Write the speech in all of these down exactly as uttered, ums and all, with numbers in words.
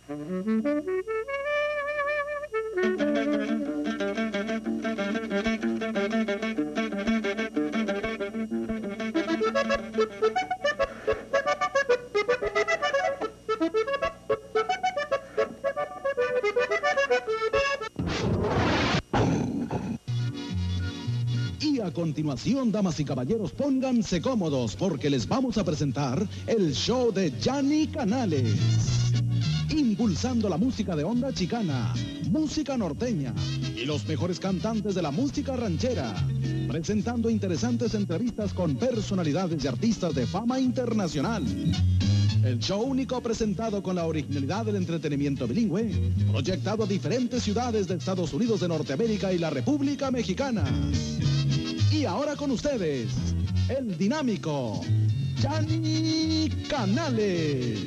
Y a continuación, damas y caballeros, pónganse cómodos porque les vamos a presentar el show de Johnny Canales. Impulsando la música de onda chicana, música norteña y los mejores cantantes de la música ranchera. Presentando interesantes entrevistas con personalidades y artistas de fama internacional. El show único presentado con la originalidad del entretenimiento bilingüe, proyectado a diferentes ciudades de Estados Unidos de Norteamérica y la República Mexicana. Y ahora con ustedes, el dinámico Johnny Canales.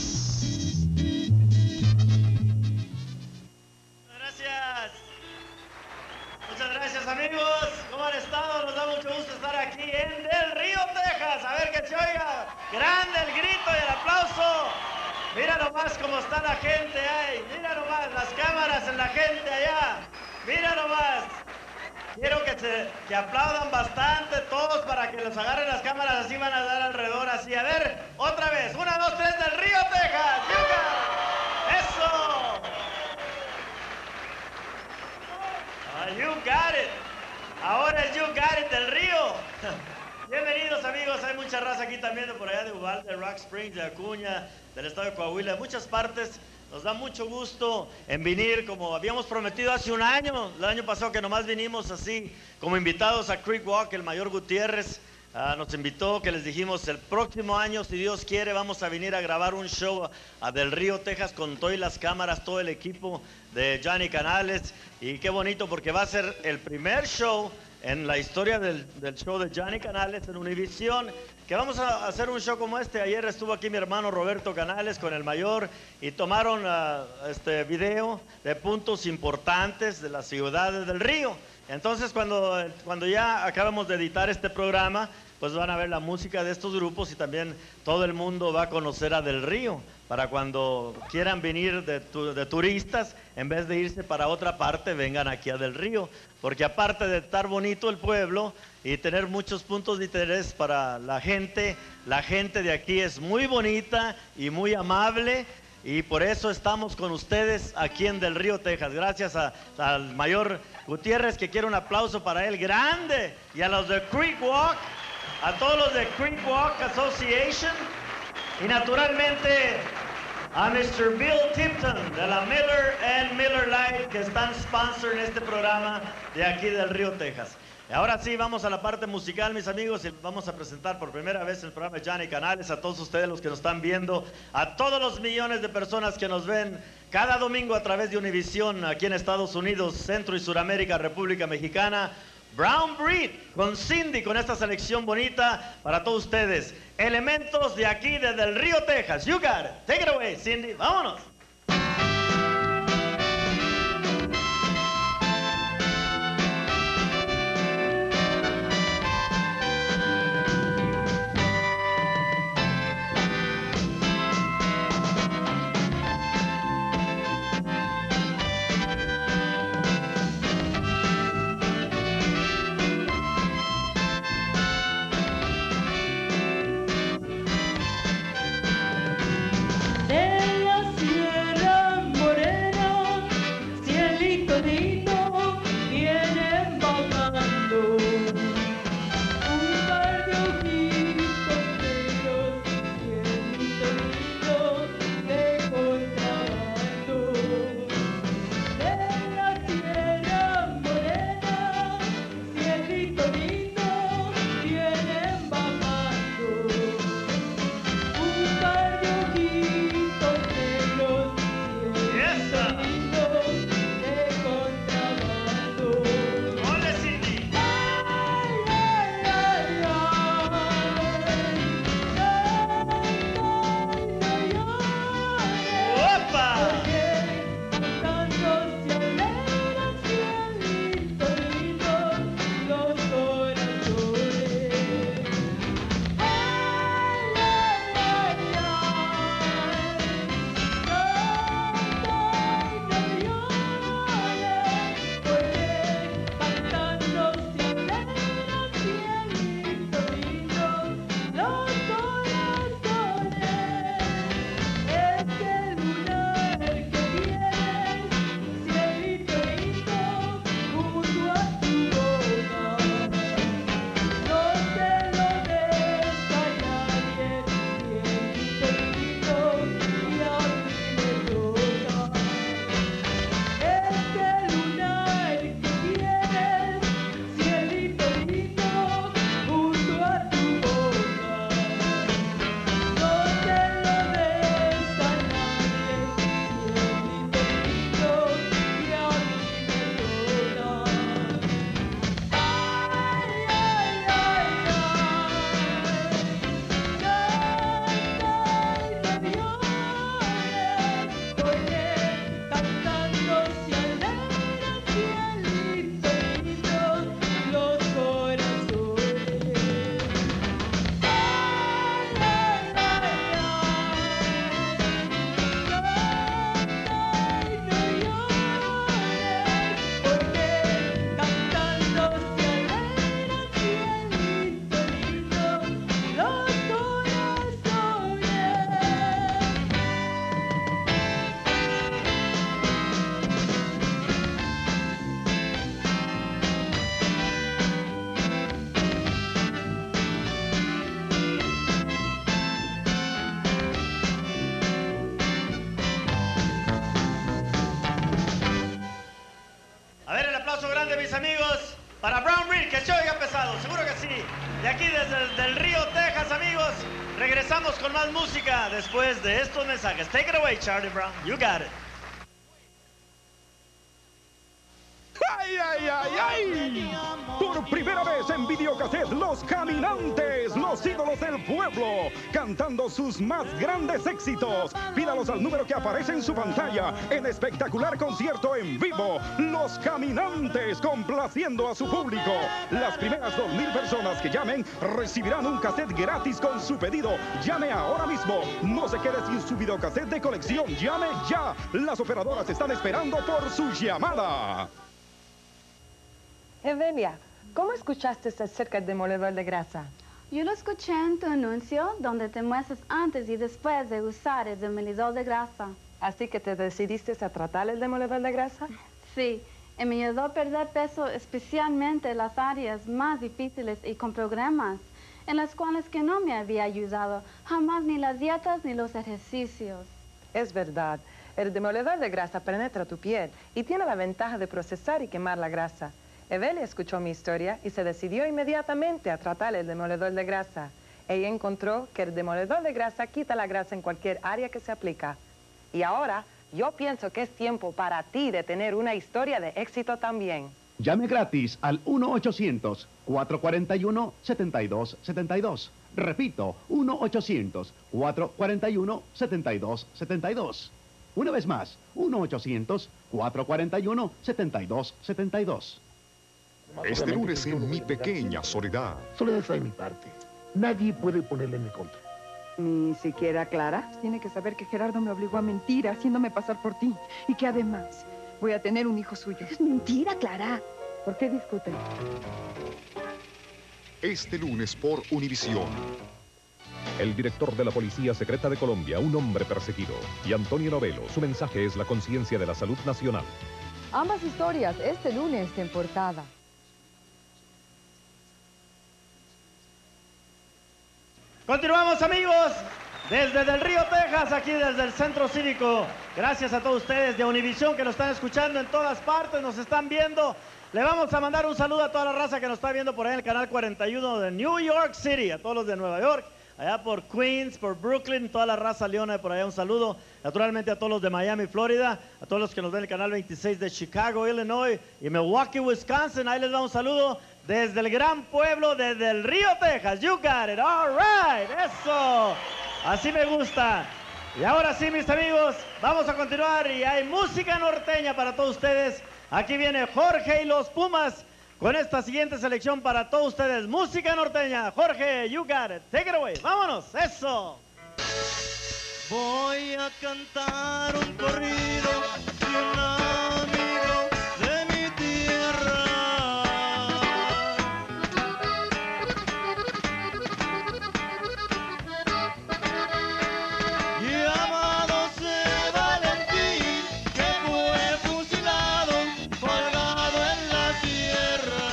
Gracias. Muchas gracias, amigos. ¿Cómo han estado? Nos da mucho gusto estar aquí en Del Río, Texas. A ver que se oiga grande el grito y el aplauso. Mira nomás cómo está la gente ahí. Mira nomás las cámaras en la gente allá. Mira nomás. Quiero que, se, que aplaudan bastante todos para que los agarren las cámaras, así van a dar alrededor, así. A ver, otra vez. Una, dos, tres, Del Río, Texas. ¡Yuca! ¡Eso! Ah, you got it. Ahora es You Got It del Río. Bienvenidos, amigos. Hay mucha raza aquí también de por allá de Uvalde, de Rock Springs, de Acuña, del estado de Coahuila, de muchas partes. Nos da mucho gusto en venir, como habíamos prometido hace un año, el año pasado que nomás vinimos así, como invitados a Creek Walk. El mayor Gutiérrez uh, nos invitó, que les dijimos, el próximo año, si Dios quiere, vamos a venir a grabar un show a, a Del Río, Texas, con todas las cámaras, todo el equipo de Johnny Canales. Y qué bonito, porque va a ser el primer show en la historia del, del show de Johnny Canales en Univision, que vamos a hacer un show como este. Ayer estuvo aquí mi hermano Roberto Canales con el mayor y tomaron uh, este video de puntos importantes de las ciudades del Río. Entonces cuando, cuando ya acabamos de editar este programa, pues van a ver la música de estos grupos y también todo el mundo va a conocer a Del Río, para cuando quieran venir de, tu, de turistas, en vez de irse para otra parte, vengan aquí a Del Río, porque aparte de estar bonito el pueblo y tener muchos puntos de interés para la gente, la gente de aquí es muy bonita y muy amable, y por eso estamos con ustedes aquí en Del Río, Texas. Gracias a, al mayor Gutiérrez, que quiere un aplauso para él grande, y a los de Creek Walk, a todos los de Creek Walk Association, y naturalmente a mister Bill Tipton de la Miller and Miller Lite, que están sponsor en este programa de aquí del Río, Texas. Y ahora sí, vamos a la parte musical, mis amigos, y vamos a presentar por primera vez el programa de Johnny Canales a todos ustedes los que nos están viendo, a todos los millones de personas que nos ven cada domingo a través de Univision aquí en Estados Unidos, Centro y Suramérica, República Mexicana. Brown Breed con Cindy, con esta selección bonita para todos ustedes. Elementos de aquí, desde el Río, Texas. You got it. Take it away, Cindy. Vámonos. De la sierra aplauso grande, mis amigos, para Brown Reed, que el show ya ha empezado, seguro que sí. De aquí, desde el del Río, Texas, amigos, regresamos con más música después de estos mensajes. Take it away, Charlie Brown. You got it. ¡Ay, ay, ay, ay! Por primera vez en videocassette, Los Caminantes, los ídolos del pueblo, cantando sus más grandes éxitos. Pídalos al número que aparece en su pantalla, en espectacular concierto en vivo. Los Caminantes, complaciendo a su público. Las primeras dos mil personas que llamen recibirán un cassette gratis con su pedido. Llame ahora mismo. No se quede sin su videocassette de colección. Llame ya. Las operadoras están esperando por su llamada. Evelia, ¿cómo escuchaste acerca del demoledor de grasa? Yo lo escuché en tu anuncio donde te muestras antes y después de usar el demoledor de grasa. ¿Así que te decidiste a tratar el demoledor de grasa? Sí, y me ayudó a perder peso especialmente en las áreas más difíciles y con programas en las cuales que no me había ayudado jamás ni las dietas ni los ejercicios. Es verdad, el demoledor de grasa penetra tu piel y tiene la ventaja de procesar y quemar la grasa. Evelia escuchó mi historia y se decidió inmediatamente a tratar el demoledor de grasa. Ella encontró que el demoledor de grasa quita la grasa en cualquier área que se aplica. Y ahora, yo pienso que es tiempo para ti de tener una historia de éxito también. Llame gratis al uno ochocientos, cuatro cuatro uno, siete dos siete dos. Repito, uno ochocientos, cuatro cuatro uno, siete dos siete dos. Una vez más, uno ochocientos, cuatro cuatro uno, siete dos siete dos. Este lunes en Mi Pequeña Soledad. Soledad está de mi parte. Nadie puede ponerle en mi contra. Ni siquiera Clara. Tiene que saber que Gerardo me obligó a mentir haciéndome pasar por ti. Y que además voy a tener un hijo suyo. Es mentira, Clara. ¿Por qué discuten? Este lunes por Univisión. El director de la Policía Secreta de Colombia, un hombre perseguido. Y Antonio Novelo, su mensaje es la conciencia de la salud nacional. Ambas historias este lunes en portada. Continuamos, amigos, desde Del Río, Texas, aquí desde el Centro Cívico. Gracias a todos ustedes de Univisión que nos están escuchando en todas partes, nos están viendo. Le vamos a mandar un saludo a toda la raza que nos está viendo por ahí en el canal cuarenta y uno de New York City, a todos los de Nueva York, allá por Queens, por Brooklyn, toda la raza leona de por allá, un saludo. Naturalmente a todos los de Miami, Florida, a todos los que nos ven en el canal veintiséis de Chicago, Illinois y Milwaukee, Wisconsin. Ahí les da un saludo desde el gran pueblo de Del Río, Texas. You got it, all right, eso. Así me gusta. Y ahora sí, mis amigos, vamos a continuar y hay música norteña para todos ustedes. Aquí viene Jorge y los Pumas con esta siguiente selección para todos ustedes. Música norteña. Jorge, you got it. Take it away. Vámonos, eso. Voy a cantar un corrido de un amigo de mi tierra. Llamado C. Valentín, que fue fusilado, colgado en la tierra.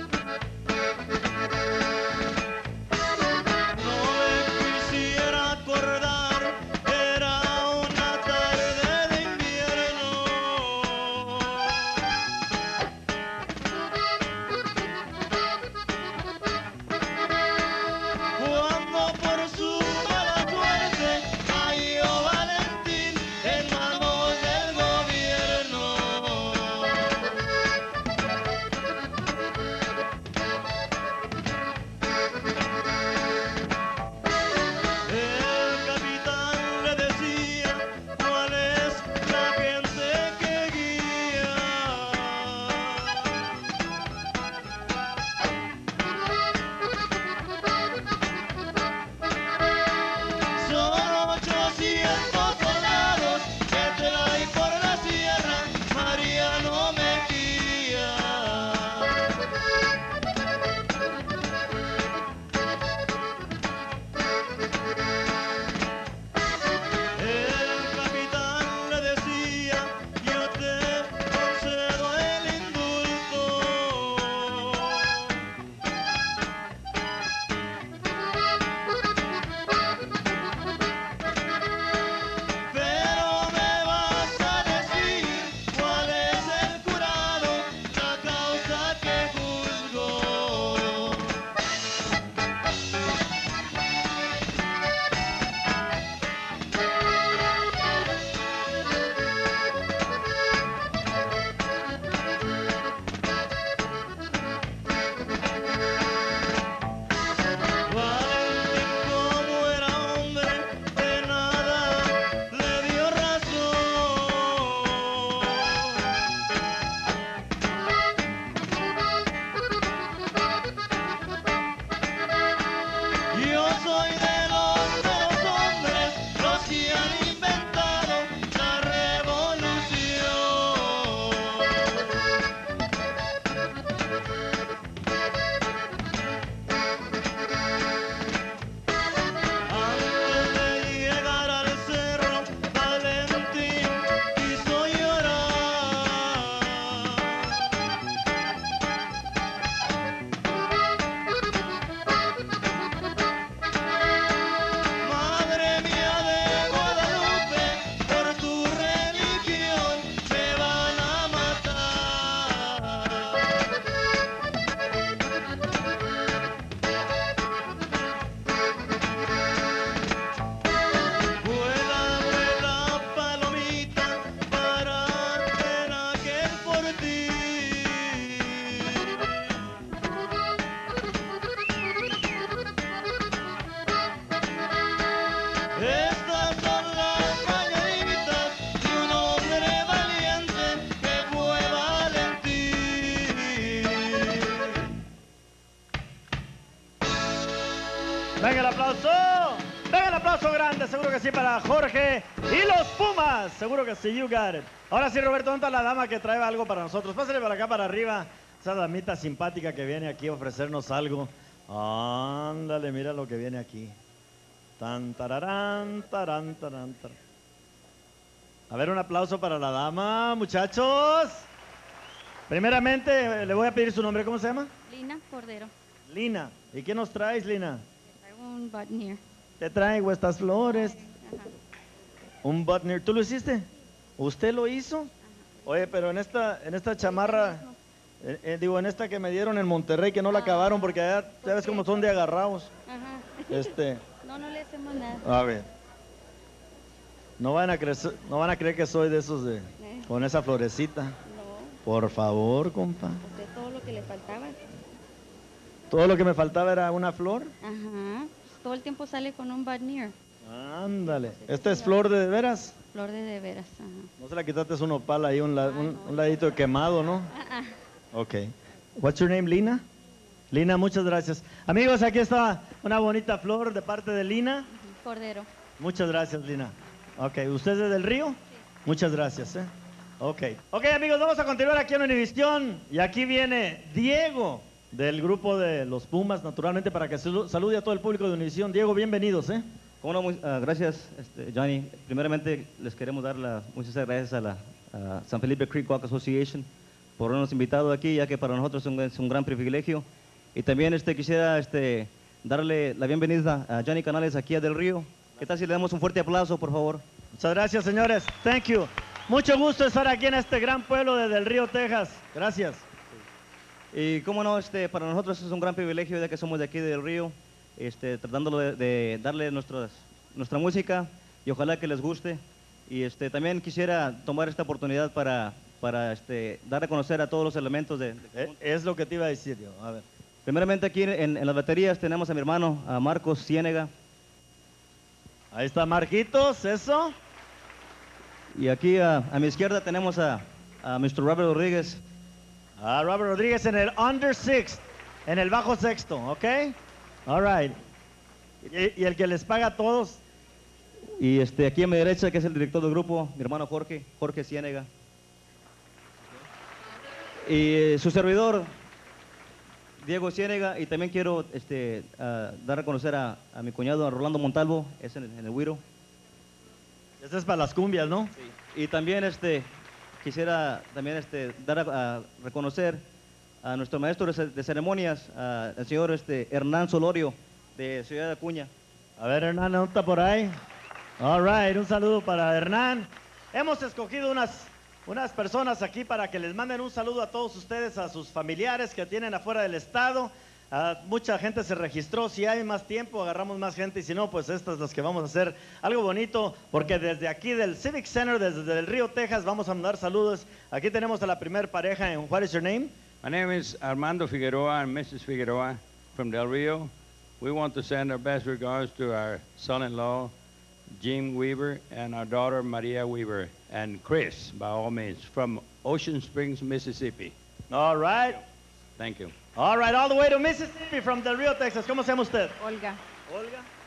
No me quisiera soy de los, de los hombres, los que han inventado la revolución. Antes de llegar al cerro, Valentín quiso llorar. Madre mía de Guadalupe, por tu religión me van a matar. Vuela, vuela, palomita, pararte en aquel fortín. Estas son las mañanitas de un hombre valiente que fue Valentín. Venga el aplauso. Venga el aplauso grande, seguro que sí, para Jorge y los Pumas. Seguro que sí, you got it. Ahora sí, Roberto, ¿dónde está la dama que trae algo para nosotros? Pásale para acá, para arriba. Esa damita simpática que viene aquí a ofrecernos algo. Ándale, mira lo que viene aquí. Tan, tararán, tarán, tarán, tarán. A ver, un aplauso para la dama, muchachos. Primeramente, le voy a pedir su nombre. ¿Cómo se llama? Lina Cordero. Lina. ¿Y qué nos traes, Lina? Traigo un button here. Te traigo estas flores. Ajá. Un butner. ¿Tú lo hiciste? ¿Usted lo hizo? Oye, pero en esta, en esta chamarra, eh, eh, digo, en esta que me dieron en Monterrey, que no la acabaron porque allá, ya ves cómo son de agarrados. Ajá. Este, No, no le hacemos nada. a ver. No van a creer, no van a creer que soy de esos de, Eh. con esa florecita. No, Por favor, compa. usted todo lo que le faltaba. Todo lo que me faltaba era una flor. Ajá. Todo el tiempo sale con un button here. Ándale. ¿Esta es flor de, de veras? Flor de de veras. Ajá. No se la quitaste, es un opal ahí, un, la- un, un ladito quemado, ¿no? Ah, ah. Ok. What's your name, Lina? Lina, muchas gracias. Amigos, aquí está una bonita flor de parte de Lina. Cordero. Muchas gracias, Lina. Ok, ¿usted es del Río? Muchas gracias, ¿eh? Ok. Ok, amigos, vamos a continuar aquí en Univisión. Y aquí viene Diego, del grupo de los Pumas, naturalmente, para que salu- salude a todo el público de Univisión. Diego, bienvenidos, ¿eh? Cómo no, muy- ah, gracias, este, Johnny. Primeramente, les queremos dar las muchas gracias a la a San Felipe Creek Walk Association por habernos invitado aquí, ya que para nosotros es un, es un gran privilegio. Y también este, quisiera este, darle la bienvenida a Johnny Canales aquí a Del Río. ¿Qué tal si le damos un fuerte aplauso, por favor? Muchas gracias, señores. Thank you. Mucho gusto estar aquí en este gran pueblo de Del Río, Texas. Gracias. Y cómo no, este, para nosotros es un gran privilegio, ya que somos de aquí de Del Río, este, tratándolo de, de darle nuestras, nuestra música y ojalá que les guste. Y este, también quisiera tomar esta oportunidad para, para este, dar a conocer a todos los elementos de... de- Eh, Es lo que te iba a decir yo. A ver. Primeramente aquí en, en las baterías tenemos a mi hermano, a Marcos Ciénega. Ahí está Marquitos, eso. Y aquí a, a mi izquierda tenemos a, a mister Robert Rodríguez. A Robert Rodríguez en el under sixth, en el bajo sexto, ¿ok? All right. Y, y el que les paga a todos, Y este, aquí a mi derecha, que es el director del grupo, mi hermano Jorge, Jorge Ciénega. Y eh, su servidor, Diego Ciénega, y también quiero este, ah, dar a conocer a, a mi cuñado, a Rolando Montalvo, es en, en el Güiro. este es para las cumbias, ¿no? Y también este, quisiera también este, dar a, a reconocer a nuestro maestro de, ce- de ceremonias, a- al señor este, Hernán Solorio, de Ciudad de Acuña. A ver, Hernán, ¿dónde está por ahí? All right, un saludo para Hernán. Hemos escogido unas, unas personas aquí para que les manden un saludo a todos ustedes, a sus familiares que tienen afuera del estado. Ah, mucha gente se registró, si hay más tiempo agarramos más gente y si no, pues estas las que vamos a hacer algo bonito, porque desde aquí del Civic Center, desde el Río, Texas, vamos a mandar saludos. Aquí tenemos a la primer pareja en What is your name? My name is Armando Figueroa and Missus Figueroa from Del Rio. We want to send our best regards to our son-in-law, Jim Weaver, and our daughter, Maria Weaver, and Chris, by all means, from Ocean Springs, Mississippi. All right. Thank you. All right, all the way to Mississippi from Del Río, Texas. ¿Cómo se llama usted? Olga. Olga.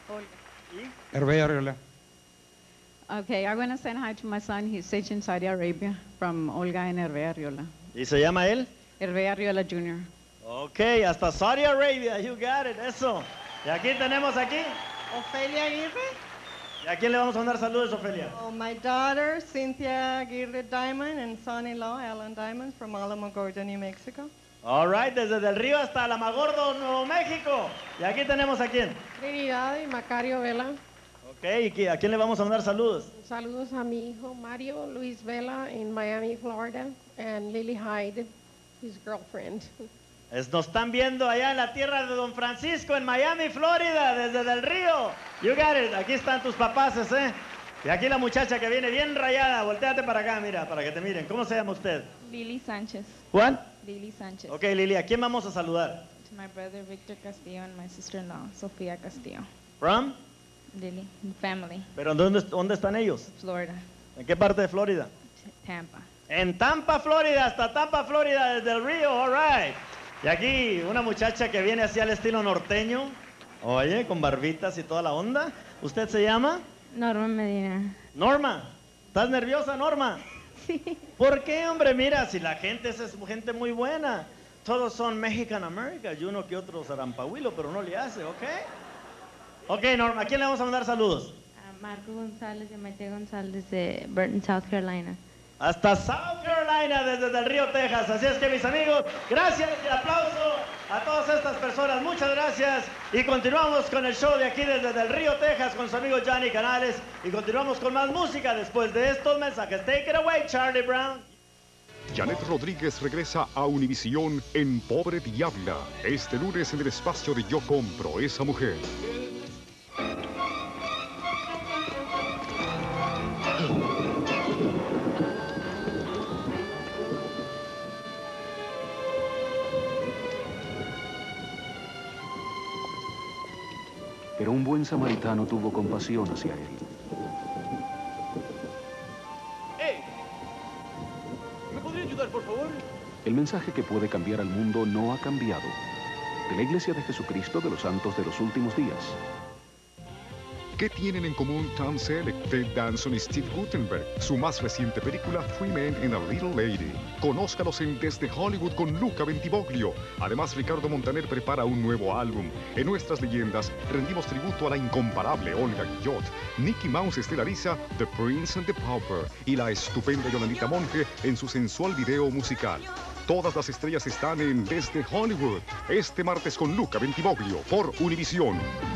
Hervé Arriola. Okay, I want to send hi to my son. He's sitting in Saudi Arabia from Olga and Hervé Arriola. ¿Y se llama él? Hervé Arriola Junior Ok, hasta Saudi Arabia, you got it, eso. Y aquí tenemos aquí. Ofelia Aguirre. ¿Y a quién le vamos a mandar saludos, Ofelia? Oh, my daughter, Cynthia Aguirre Diamond, and son-in-law, Alan Diamond, from Alamogordo, New Mexico. All right, desde Del Río hasta Alamogordo, Nuevo México. Y aquí tenemos a quién. Trinidad y Macario Vela. Ok, ¿y a quién le vamos a mandar saludos? Saludos a mi hijo Mario Luis Vela en Miami, Florida, and Lily Hyde, his girlfriend. Es, nos están viendo allá en la tierra de Don Francisco, en Miami, Florida, desde Del Río. You got it. Aquí están tus papaces, ¿eh? Y aquí la muchacha que viene bien rayada. Voltéate para acá, mira, para que te miren. ¿Cómo se llama usted? Lily Sánchez. ¿Juan? Lily Sánchez. Ok, Lili, ¿a quién vamos a saludar? To my brother Victor Castillo and my sister-in-law, Sofía Castillo. From? Lily, family. ¿Pero dónde, dónde están ellos? Florida. ¿En qué parte de Florida? Tampa. En Tampa, Florida, hasta Tampa, Florida, desde el río, all right. Y aquí una muchacha que viene así al estilo norteño, oye, con barbitas y toda la onda. ¿Usted se llama? Norma Medina. Norma, ¿estás nerviosa, Norma? Sí. ¿Por qué, hombre? Mira, si la gente es, es gente muy buena. Todos son Mexican Americans y uno que otro zarampahuilo, pero no le hace, ¿ok? Ok, Norma, ¿a quién le vamos a mandar saludos? A Marco González y a Maite González de Burton, South Carolina. Hasta South Carolina, desde Del Río, Texas. Así es que, mis amigos, gracias y aplauso a todas estas personas. Muchas gracias. Y continuamos con el show de aquí desde Del Río, Texas, con su amigo Johnny Canales. Y continuamos con más música después de estos mensajes. Take it away, Charlie Brown. Janet Rodríguez regresa a Univisión en Pobre Diabla. Este lunes en el espacio de Yo Compro Esa Mujer. Pero un buen samaritano tuvo compasión hacia él. ¡Hey! ¿Me podría ayudar, por favor? El mensaje que puede cambiar al mundo no ha cambiado. De la Iglesia de Jesucristo de los Santos de los Últimos Días. ¿Qué tienen en común Tom Selleck, Ted Danson y Steve Guttenberg? Su más reciente película, Three Men and a Little Lady. Conózcalos en Desde Hollywood con Luca Bentivoglio. Además, Ricardo Montaner prepara un nuevo álbum. En nuestras leyendas, rendimos tributo a la incomparable Olga Guillot. Mickey Mouse estelariza The Prince and the Pauper. Y la estupenda Yolandita Monge en su sensual video musical. Todas las estrellas están en Desde Hollywood. Este martes con Luca Bentivoglio por Univisión.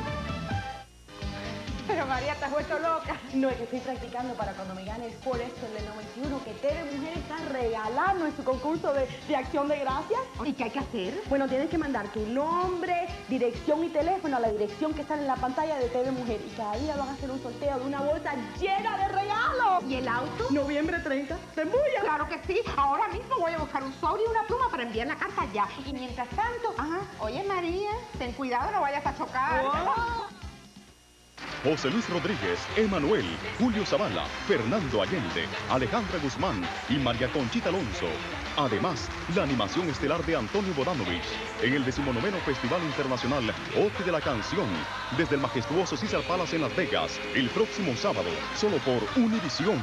Pero María, ¿te has vuelto loca? No, es que estoy practicando para cuando me gane el Sport Expo del noventa y uno, que T V Mujer está regalando en su concurso de, de Acción de Gracias. ¿Y qué hay que hacer? Bueno, tienes que mandar tu nombre, dirección y teléfono a la dirección que está en la pantalla de T V Mujer. Y cada día van a hacer un sorteo de una bolsa llena de regalos. ¿Y el auto? Noviembre treinta. ¿Te embullas? Claro que sí. Ahora mismo voy a buscar un sobre y una pluma para enviar la carta ya. Y mientras tanto, ajá, oye María, ten cuidado, no vayas a chocar. Oh. José Luis Rodríguez, Emanuel, Julio Zavala, Fernando Allende, Alejandra Guzmán y María Conchita Alonso. Además, la animación estelar de Antonio Bodanovich en el decimonoveno Festival Internacional Ote de la Canción, desde el majestuoso Caesar Palace en Las Vegas, el próximo sábado, solo por Univisión.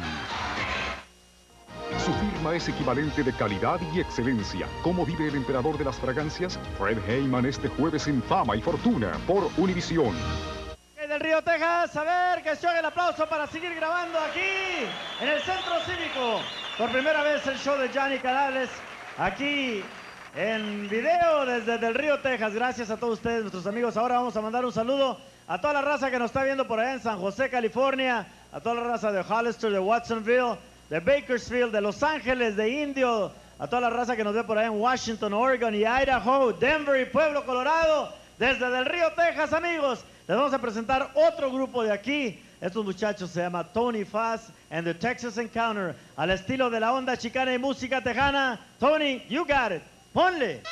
Su firma es equivalente de calidad y excelencia. ¿Cómo vive el emperador de las fragancias? Fred Heyman este jueves en Fama y Fortuna por Univisión. Del Río, Texas, a ver que se haga el aplauso para seguir grabando aquí en el Centro Cívico. Por primera vez el show de Johnny Canales aquí en video desde Del Río, Texas. Gracias a todos ustedes, nuestros amigos. Ahora vamos a mandar un saludo a toda la raza que nos está viendo por allá en San José, California, a toda la raza de Hollister, de Watsonville, de Bakersfield, de Los Ángeles, de Indio, a toda la raza que nos ve por allá en Washington, Oregon y Idaho, Denver y Pueblo, Colorado. Desde Del Río, Texas, amigos, les vamos a presentar otro grupo de aquí. Estos muchachos se llama Tony Faz and the Texas Encounter, al estilo de la onda chicana y música tejana. Tony, you got it. Ponle.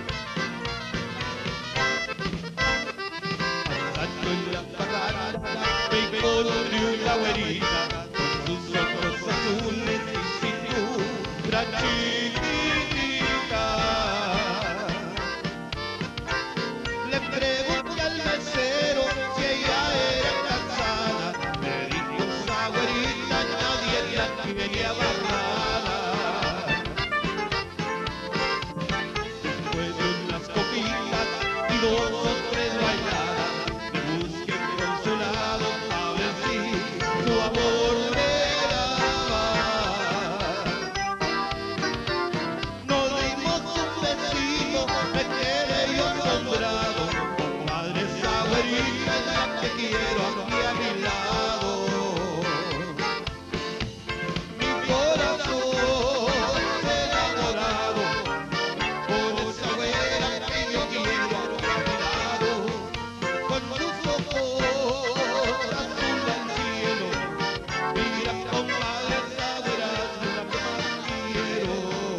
La parranda, güerita, con sus ojos azules y cintura chiquitita. Le pregunté al mesero si ella era casada, me dijo esa güerita nadie la quería barrada. Después de unas copitas y dos o tres bailadas, le busqué un consolado a ver si su amor me daba. Nos dimos un besito, me quedé yo asombrado. Compadre, esa güerita es la que quiero aquí a mi lado. Mi corazón enamorado por esa güera que yo quiero a mi lado. Con sus ojos azul al cielo, mira compadre, esa güera es la que más quiero.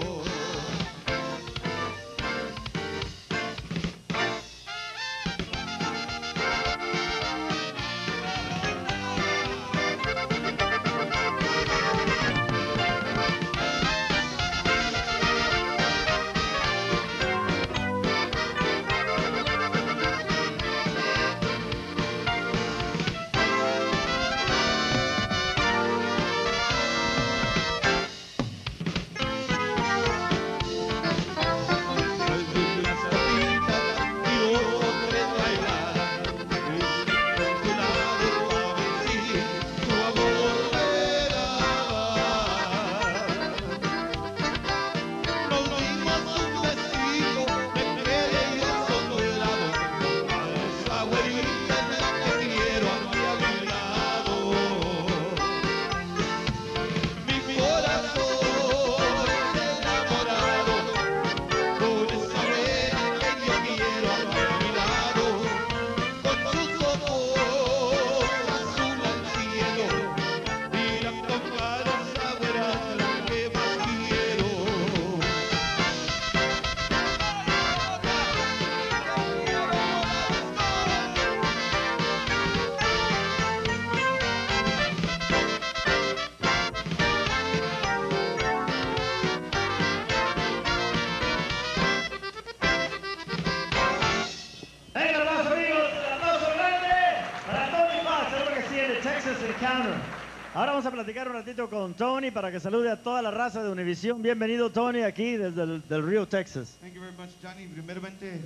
Venga, hermanos amigos, el aplauso grande para Tony Fox, seguro que sí, el de Texas Encounter. Ahora vamos a platicar un ratito con Tony para que salude a toda la raza de Univision. Bienvenido, Tony, aquí desde el del Río, Texas. Thank you very much, Johnny. Primeramente,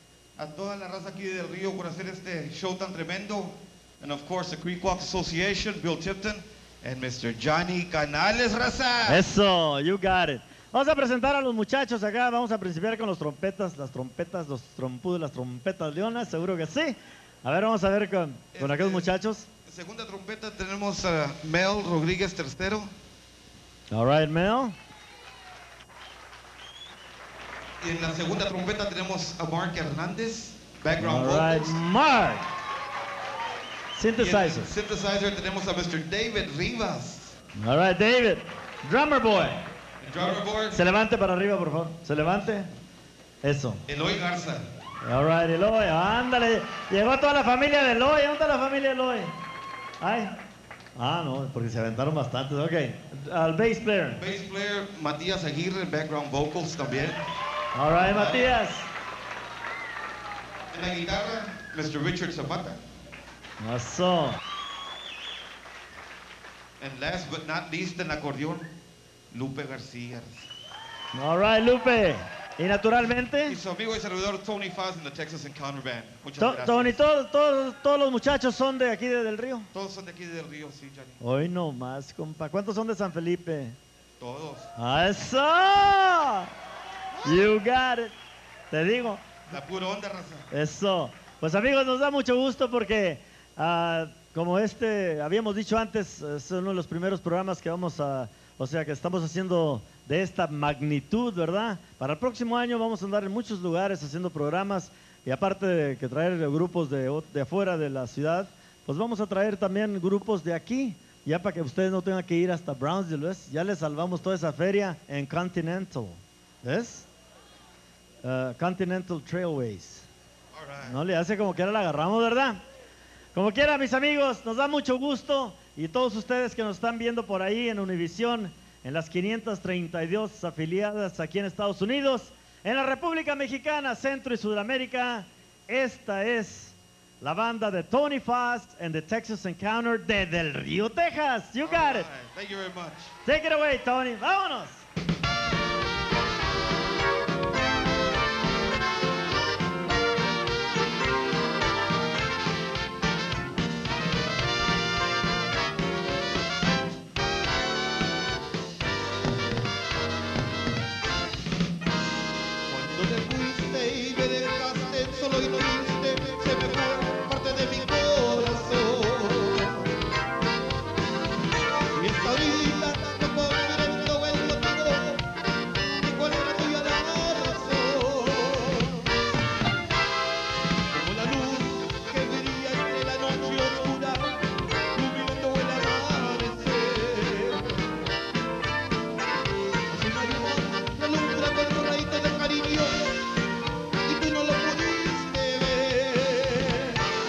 a toda la raza aquí del Río por hacer este show tan tremendo. And of course, the Creek Walk Association, Bill Tipton, and Mister Johnny Canales, raza. Eso, you got it. Vamos a presentar a los muchachos acá. Vamos a principiar con los trompetas, las trompetas, los trompudos, las trompetas leonas, seguro que sí. A ver, vamos a ver con, con aquellos muchachos. Segunda trompeta tenemos a Mel Rodríguez tercero. All right, Mel. Y en la segunda trompeta tenemos a Mark Hernández, background All right, vocals. Mark. Y en el Synthesizer. synthesizer tenemos a Mister David Rivas. All right, David. Drummer boy. Drummer boy. Se levante para arriba, por favor. Se levante. Eso. Eloy Garza. All right, Eloy. Ándale. Llegó toda la familia de Eloy. ¿Dónde está la familia de Eloy? Ay. Ah, no, porque se aventaron bastantes. Ok. Al bass player. Bass player Matías Aguirre, background vocals también. All right, Matías. En la guitarra, Mister Richard Zapata. Eso. And last but not least, en acordeón, Lupe García. All right, Lupe. Y naturalmente, Y su amigo y servidor Tony Faz en the Texas Encounter Band. Muchas to- gracias. Tony, todos, todos, todos los muchachos son de aquí, de Del Río. Todos son de aquí del Río, sí, Johnny. Hoy no más, compa. ¿Cuántos son de San Felipe? Todos. ¡Ah, ¡eso! You got it. Te digo. La pura onda, raza. Eso. Pues amigos, nos da mucho gusto porque, ah, como este, habíamos dicho antes, es uno de los primeros programas que vamos a, o sea, que estamos haciendo de esta magnitud, ¿verdad? Para el próximo año vamos a andar en muchos lugares haciendo programas y aparte de que traer grupos de, o- de afuera de la ciudad, pues vamos a traer también grupos de aquí, ya para que ustedes no tengan que ir hasta Brownsville, ¿ves? Ya les salvamos toda esa feria en Continental, ¿ves? Uh, Continental Trailways. No le hace como que ahora la agarramos, ¿verdad? Como quiera, mis amigos, nos da mucho gusto y todos ustedes que nos están viendo por ahí en Univisión, en las quinientas treinta y dos afiliadas aquí en Estados Unidos, en la República Mexicana, Centro y Sudamérica. Esta es la banda de Tony Fast and the Texas Encounter de Del Río, Texas. You got it. Thank you very much. Take it away, Tony. Vámonos. Cuando te fuiste y me dejaste solo y triste, se me fue parte de mi corazón. Y esta vida no comprendo el motivo, ni cuál era tuya la razón. Como la luz que brilla entre la noche oscura, iluminando el amanecer. Así no hay amor que alumbra con raíces de cariño, y tú no lo pudiste ver.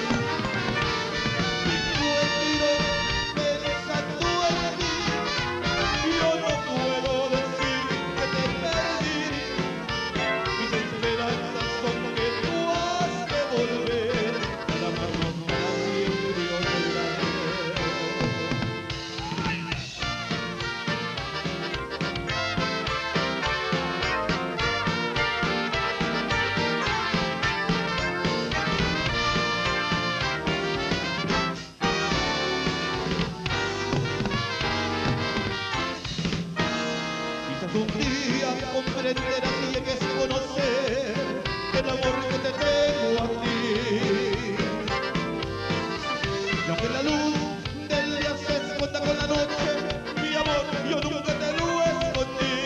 Y tú estiro pensando en mí, yo no puedo decir que te perdí. Mis esperanzas son que tú has de volver para amarnos para siempre y olvidar. Quizás un día comprenderás y llegues a conocer el amor que te tengo a ti. Y aunque la luz del día se esconda con la noche, mi amor, yo nunca te lo escondí.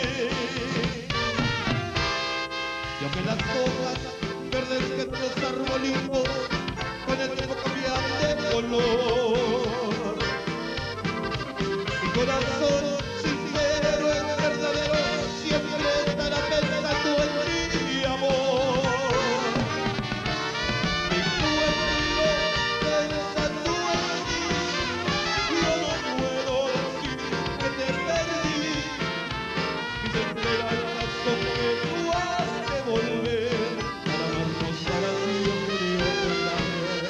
Y aunque las hojas verdes que los arbolitos con el tiempo cambian de color, mi corazón sincero es verdadero, siempre estará pensando en ti, amor. Y tú estiro pensando en ti, yo no puedo decir que te perdí. Mis esperanzas son que tú has de volver para amarnos para siempre y olvidar.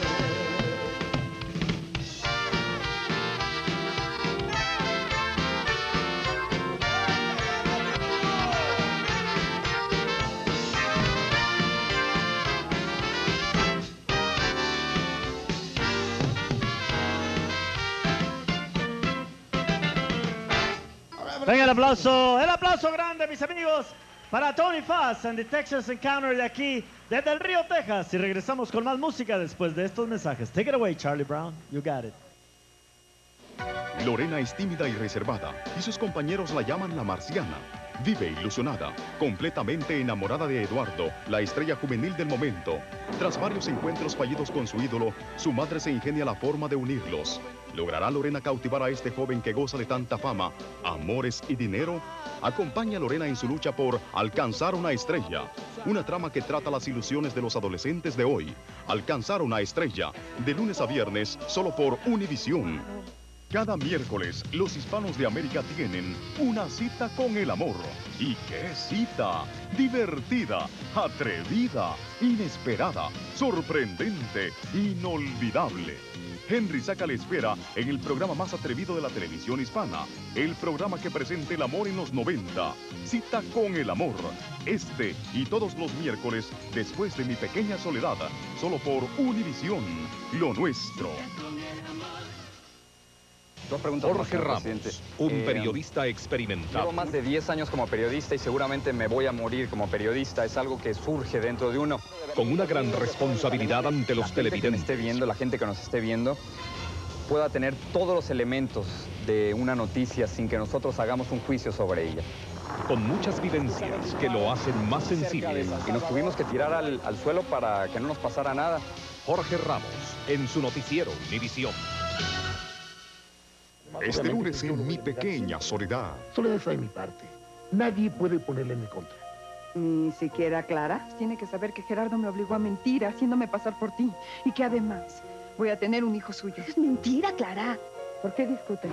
Venga el aplauso, el aplauso grande, mis amigos, para Tony Fast and the Texas Encounter de aquí, desde el Río, Texas. Y regresamos con más música después de estos mensajes. Take it away, Charlie Brown. You got it. Lorena es tímida y reservada, y sus compañeros la llaman la marciana. Vive ilusionada, completamente enamorada de Eduardo, la estrella juvenil del momento. Tras varios encuentros fallidos con su ídolo, su madre se ingenia la forma de unirlos. ¿Logrará Lorena cautivar a este joven que goza de tanta fama, amores y dinero? Acompaña a Lorena en su lucha por alcanzar una estrella. Una trama que trata las ilusiones de los adolescentes de hoy. Alcanzar una estrella, de lunes a viernes, solo por Univisión. Cada miércoles, los hispanos de América tienen una cita con el amor. ¿Y qué cita? Divertida, atrevida, inesperada, sorprendente, inolvidable. Henry saca la espera en el programa más atrevido de la televisión hispana, el programa que presenta el amor en los noventa. Cita con el amor. Este y todos los miércoles, después de Mi Pequeña Soledad, solo por Univisión, lo nuestro. Dos preguntas. Jorge más, Ramos, presidente. un Eh, periodista experimentado. Llevo más de diez años como periodista y seguramente me voy a morir como periodista. Es algo que surge dentro de uno. Con una gran responsabilidad ante los La gente que me televidentes. esté viendo, la gente que nos esté viendo, pueda tener todos los elementos de una noticia sin que nosotros hagamos un juicio sobre ella. Con muchas vivencias que lo hacen más sensible. Y nos tuvimos que tirar al, al suelo para que no nos pasara nada. Jorge Ramos, en su noticiero Univisión. Este lunes en Mi Pequeña Soledad. Solo eso de mi parte. Nadie puede ponerle en mi contra. Ni siquiera Clara. Tiene que saber que Gerardo me obligó a mentir haciéndome pasar por ti. Y que además voy a tener un hijo suyo. Es mentira, Clara. ¿Por qué discuten?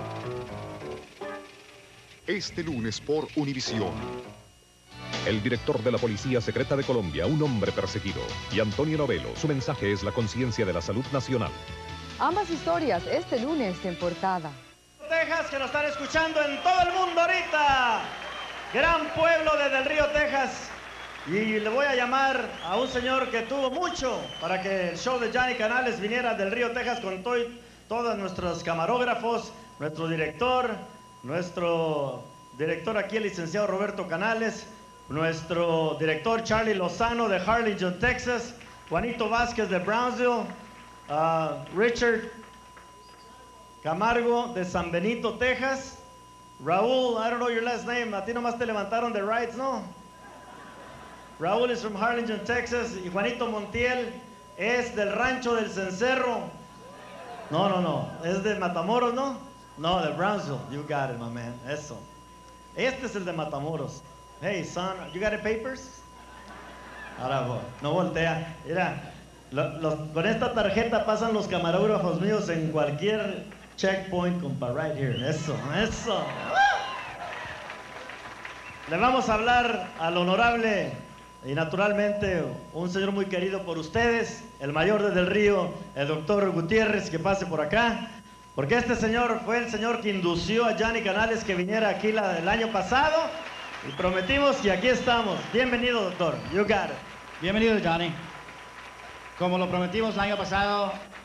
Este lunes por Univisión. El director de la Policía Secreta de Colombia, un hombre perseguido, y Antonio Novelo, su mensaje es la conciencia de la salud nacional. Ambas historias este lunes en portada. Texas, que nos están escuchando en todo el mundo ahorita. Gran pueblo de Del Río, Texas. Y le voy a llamar a un señor que tuvo mucho para que el show de Johnny Canales viniera del Río, Texas, con to todos nuestros camarógrafos, nuestro director, nuestro director aquí, el licenciado Roberto Canales, nuestro director Charlie Lozano de Harlingen, Texas, Juanito Vázquez de Brownsville, uh, Richard Camargo de San Benito, Texas, Raúl, I don't know your last name, a ti nomás te levantaron de rights, ¿no? Raúl is from Harlingen, Texas, y Juanito Montiel es del Rancho del Cencerro. No, no, no, es de Matamoros, ¿no? No, de Brownsville. You got it, my man. Eso. Este es el de Matamoros. Hey, son, you got the papers? Ahora, no voltea. Mira, lo, los, con esta tarjeta pasan los camarógrafos míos en cualquier checkpoint, compa, right here. Eso, eso. Le vamos a hablar al honorable y naturalmente un señor muy querido por ustedes, el mayor de Del Río, el doctor Gutiérrez, que pase por acá. Porque este señor fue el señor que indució a Johnny Canales que viniera aquí la, el año pasado. Y prometimos y aquí estamos. Bienvenido, doctor. You got it. Bienvenido, Johnny. Como lo prometimos el año pasado,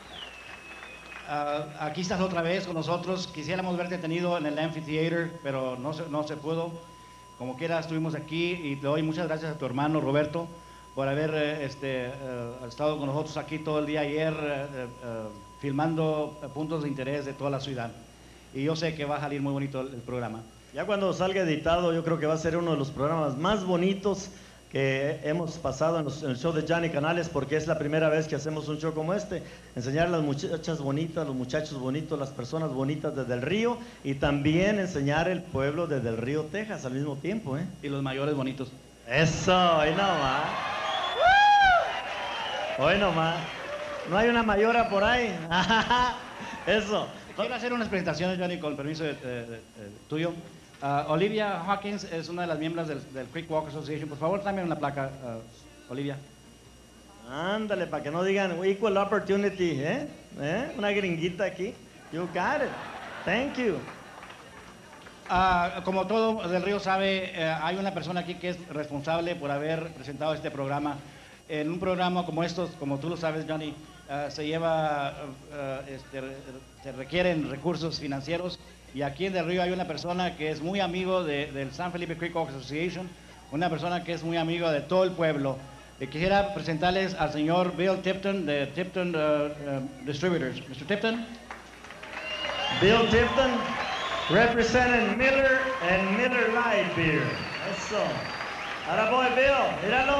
uh, aquí estás otra vez con nosotros. Quisiéramos verte tenido en el Amphitheater, pero no se, no se pudo. Como quiera, estuvimos aquí y le doy muchas gracias a tu hermano Roberto por haber eh, este, uh, estado con nosotros aquí todo el día ayer, uh, uh, filmando puntos de interés de toda la ciudad. Y yo sé que va a salir muy bonito el, el programa. Ya cuando salga editado, yo creo que va a ser uno de los programas más bonitos que hemos pasado en, los, en el show de Johnny Canales, porque es la primera vez que hacemos un show como este. Enseñar a las muchachas bonitas, los muchachos bonitos, las personas bonitas de Del Río, y también enseñar el pueblo de Del Río, Texas, al mismo tiempo, ¿eh? Y los mayores bonitos. Eso, hoy nomás. Hoy nomás. ¿No hay una mayora por ahí? Eso. Quiero hacer unas presentaciones, Johnny, con permiso de, de, de, de, tuyo. Uh, Olivia Hawkins es una de las miembros del, del Creek Walk Association. Por favor, tráeme una placa, uh, Olivia. Ándale, para que no digan equal opportunity, ¿eh? ¿eh? Una gringuita aquí. You got it. Thank you. Uh, como todo Del Río sabe, uh, hay una persona aquí que es responsable por haber presentado este programa. En un programa como estos, como tú lo sabes, Johnny, uh, se lleva, uh, este, se requieren recursos financieros, y aquí en Del Río hay una persona que es muy amigo de, del San Felipe Creek Walk Association, una persona que es muy amigo de todo el pueblo. Eh, quisiera presentarles al señor Bill Tipton de Tipton uh, uh, Distributors. mister Tipton. Bill Tipton, representing Miller and Miller Light Beer. Eso. Ahora voy, Bill, míralo.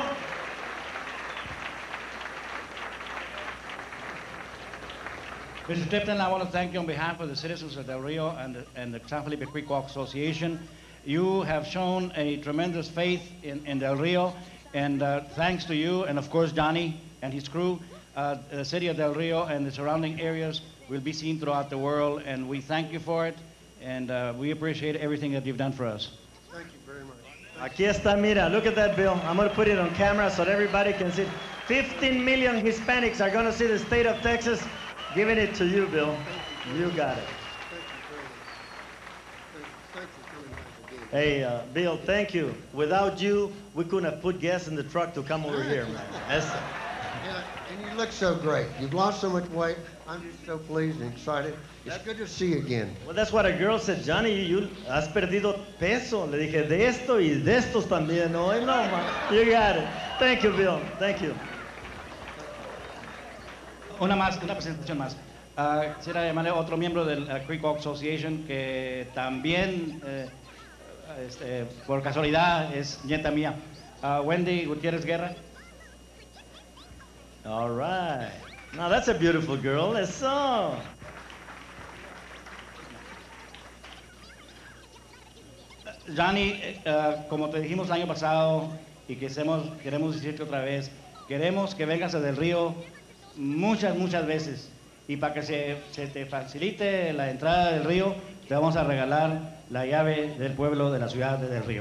mister Tipton, I want to thank you on behalf of the citizens of Del Rio and the, and the San Felipe Creek Walk Association. You have shown a tremendous faith in, in Del Rio, and uh, thanks to you, and of course Johnny and his crew, uh, the city of Del Rio and the surrounding areas will be seen throughout the world, and we thank you for it, and uh, we appreciate everything that you've done for us. Thank you very much. Aquí está, mira, look at that, Bill. I'm going to put it on camera so that everybody can see. fifteen million Hispanics are going to see the state of Texas. Giving it to you, Bill. You got it. Hey, uh, Bill, thank you. Without you, we couldn't have put gas in the truck to come over here, man. That's it. Yeah, and you look so great. You've lost so much weight. I'm just so pleased and excited. It's good to see you again. Well, that's what a girl said, Johnny, you has perdido peso. Le dije, de esto y de estos también. No, no, man. You got it. Thank you, Bill. Thank you. Una más, una presentación más. Uh, quisiera llamarle a otro miembro del uh, Creek Walk Association que también, eh, este, por casualidad, es nieta mía. Uh, Wendy Gutiérrez Guerra. All right. Now that's a beautiful girl. Eso. Johnny, uh, como te dijimos el año pasado y que queremos, queremos decirte otra vez, queremos que vengas a Del Río muchas, muchas veces. Y para que se, se te facilite la entrada del río, te vamos a regalar la llave del pueblo de la ciudad de Del Río.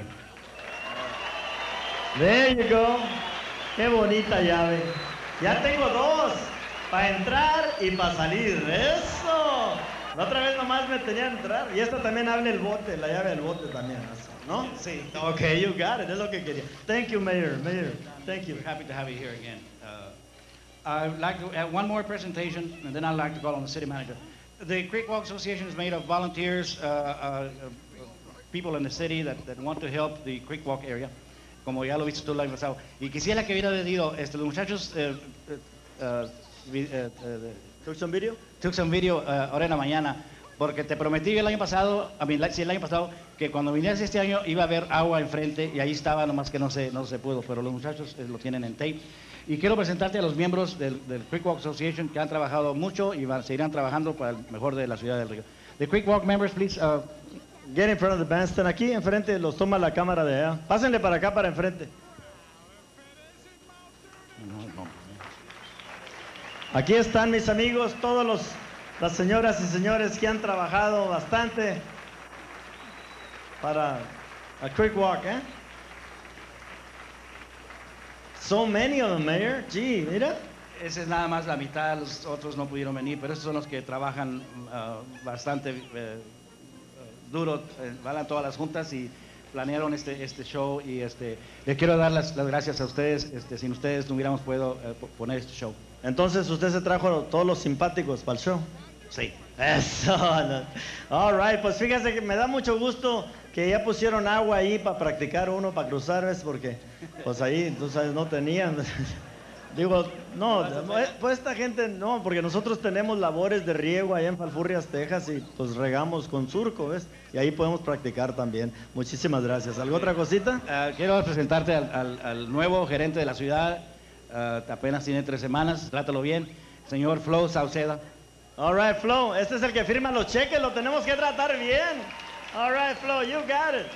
There you go. Qué bonita llave. Ya tengo dos, para entrar y para salir. Eso. La otra vez nomás me tenía que entrar. Y esta también abre el bote, la llave del bote también. ¿No? Sí. Okay, you got it. Es lo que quería. Thank you, Mayor. Mayor, thank you. We're happy to have you here again. Uh, I'd like to have one more presentation, and then I'd like to call on the city manager. The Creek Walk Association is made of volunteers, uh, uh, uh, people in the city that, that want to help the Creek Walk area, como ya lo viste tú el año pasado. Y quisiera que hubiera venido, este, los muchachos, uh, uh, uh, vi- uh, uh, Took some video? took some video uh, ahora en la mañana, porque te prometí el año pasado, a mí, sí, el año pasado, que cuando vinieras este año iba a haber agua enfrente, y ahí estaba, nomás que no se, no se pudo, pero los muchachos eh, lo tienen en tape. Y quiero presentarte a los miembros del, del Creek Walk Association que han trabajado mucho y van, seguirán trabajando para el mejor de la ciudad del Río. The Creek Walk members, please. Uh, Get in front of the bandstand. Aquí enfrente los toma la cámara de allá. Pásenle para acá, para enfrente. Aquí están mis amigos, todos los las señoras y señores que han trabajado bastante para a Creek Walk, ¿eh? So many of them, Mayor. Gee, mira. Esa es nada más la mitad, los otros no pudieron venir, pero esos son los que trabajan uh, bastante eh, duro, eh, van a todas las juntas y planearon este, este show y este, les quiero dar las, las gracias a ustedes, este, sin ustedes no hubiéramos podido eh, poner este show. Entonces usted se trajo todos los simpáticos para el show. Sí. Eso. All right, pues fíjese que me da mucho gusto que ya pusieron agua ahí para practicar uno, para cruzar, ¿ves? Porque pues ahí, tú sabes, no tenían. Digo, no, pues esta gente no, porque nosotros tenemos labores de riego allá en Falfurrias, Texas, y pues regamos con surco, ¿ves? Y ahí podemos practicar también. Muchísimas gracias. ¿Algo otra cosita? Uh, quiero presentarte al, al, al nuevo gerente de la ciudad, uh, apenas tiene tres semanas, trátalo bien, señor Flo Sauceda. All right, Flo, este es el que firma los cheques, lo tenemos que tratar bien. All right, Flo, you got it.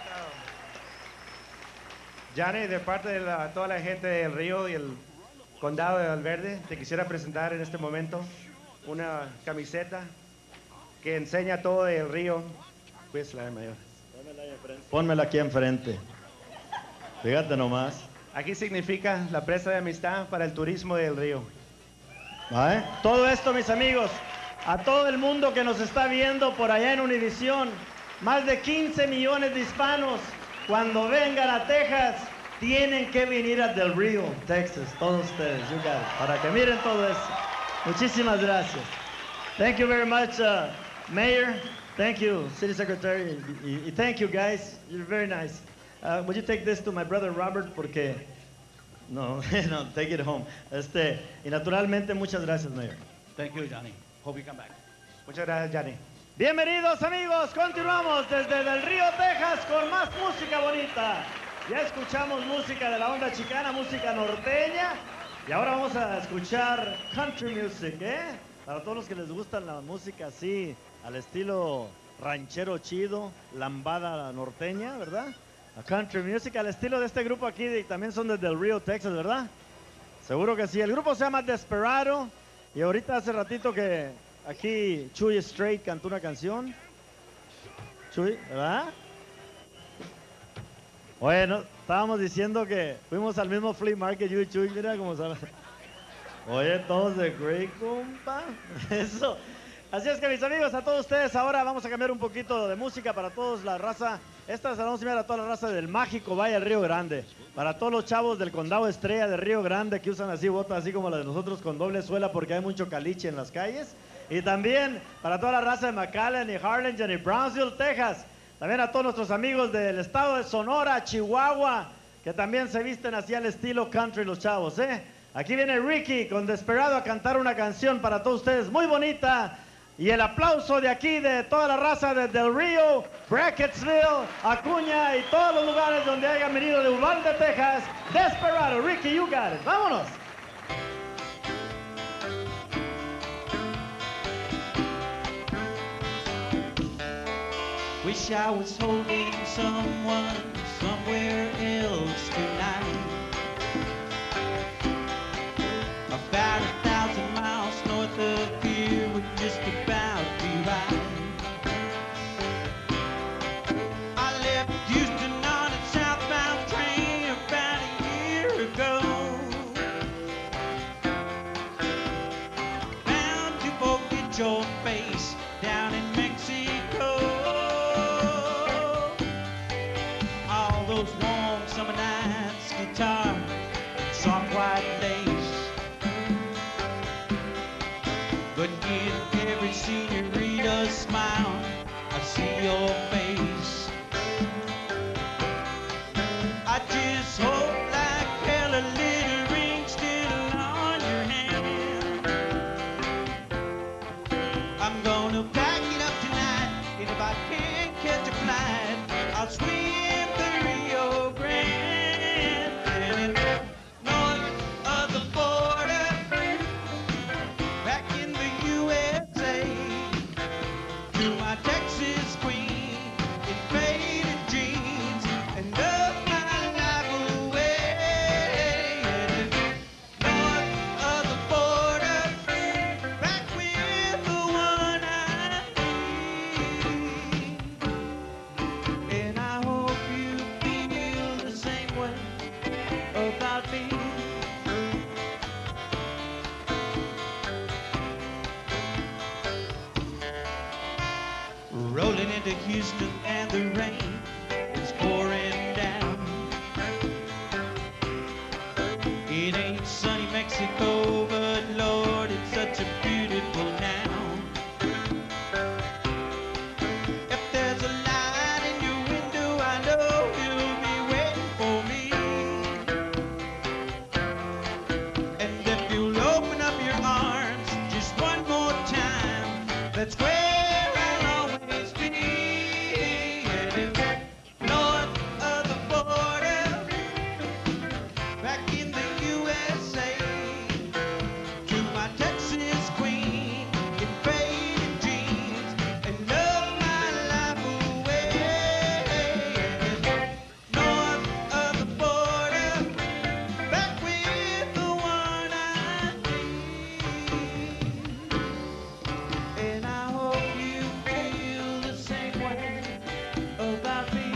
Johnny, de parte de la- toda la gente del Río y el Condado de Valverde, te quisiera presentar en este momento una camiseta que enseña todo del río. Pues la mayor. Pónmela aquí enfrente. Fíjate nomás. Aquí significa la presa de amistad para el turismo del río. ¿Ah, eh? Todo esto, mis amigos, a todo el mundo que nos está viendo por allá en Univisión, más de quince millones de hispanos, cuando vengan a Texas, tienen que venir a Del Río, Texas, todos ustedes, you got it, para que miren todo eso. Muchísimas gracias. Thank you very much, uh, Mayor. Thank you, City Secretary. Y, y thank you, guys. You're very nice. Uh, would you take this to my brother Robert? Porque, no, no, take it home. Este, y naturalmente, muchas gracias, Mayor. Thank you, Johnny. Hope you come back. Muchas gracias, Johnny. Bienvenidos, amigos. Continuamos desde Del Río, Texas, con más música bonita. Ya escuchamos música de la onda chicana, música norteña. Y ahora vamos a escuchar country music, ¿eh? Para todos los que les gusta la música así, al estilo ranchero chido, lambada norteña, ¿verdad? La country music al estilo de este grupo aquí, de- también son desde Del Río, Texas, ¿verdad? Seguro que sí. El grupo se llama Desperado. Y ahorita hace ratito que aquí Chuy Straight cantó una canción. Chuy, ¿verdad? Bueno, estábamos diciendo que fuimos al mismo flea market, yo y Chuy, mira cómo sabe. Oye, todos de Great, compa. Eso. Así es que, mis amigos, a todos ustedes ahora vamos a cambiar un poquito de música para todos la raza. Esta se la vamos a enviar a toda la raza del mágico Valle del Río Grande. Para todos los chavos del condado Estrella de Río Grande que usan así botas así como las de nosotros con doble suela porque hay mucho caliche en las calles. Y también para toda la raza de McAllen y Harlingen y Brownsville, Texas. También a todos nuestros amigos del estado de Sonora, Chihuahua, que también se visten así al estilo country los chavos, ¿eh? Aquí viene Ricky con Desperado a cantar una canción para todos ustedes muy bonita. Y el aplauso de aquí, de toda la raza de Del Río, Brackettsville, Acuña y todos los lugares donde hayan venido de Uvalde, Texas. Desperado, Ricky, you got it. ¡Vámonos! Wish I was holding someone somewhere else tonight. About a thousand miles north of here. Christmas down in Mexico. All those warm summer nights, guitar, soft white lace. But in every senorita smile, I see your face. I just hope like hell a little ring still on your hand. I'm gonna pack it up tonight, and if I can't catch a flight, I'll swim the Rio Grande. And north of the border, back in the U S A, to my Texas queen in faded jeans, and love my life away. And north of the border, back with the one I need. And I hope you feel the same way about me. Rolling into Houston and the rain is pouring down. It ain't sunny Mexico, but Lord, it's such a beautiful town. If there's a light in your window, I know you'll be waiting for me. And if you'll open up your arms just one more time, that's where I'll always be. And if north of the border, back in the U S A, to my Texas queen in faded jeans, and love my life away. And north of the border, back with the one I need. And I hope you feel the same way about me,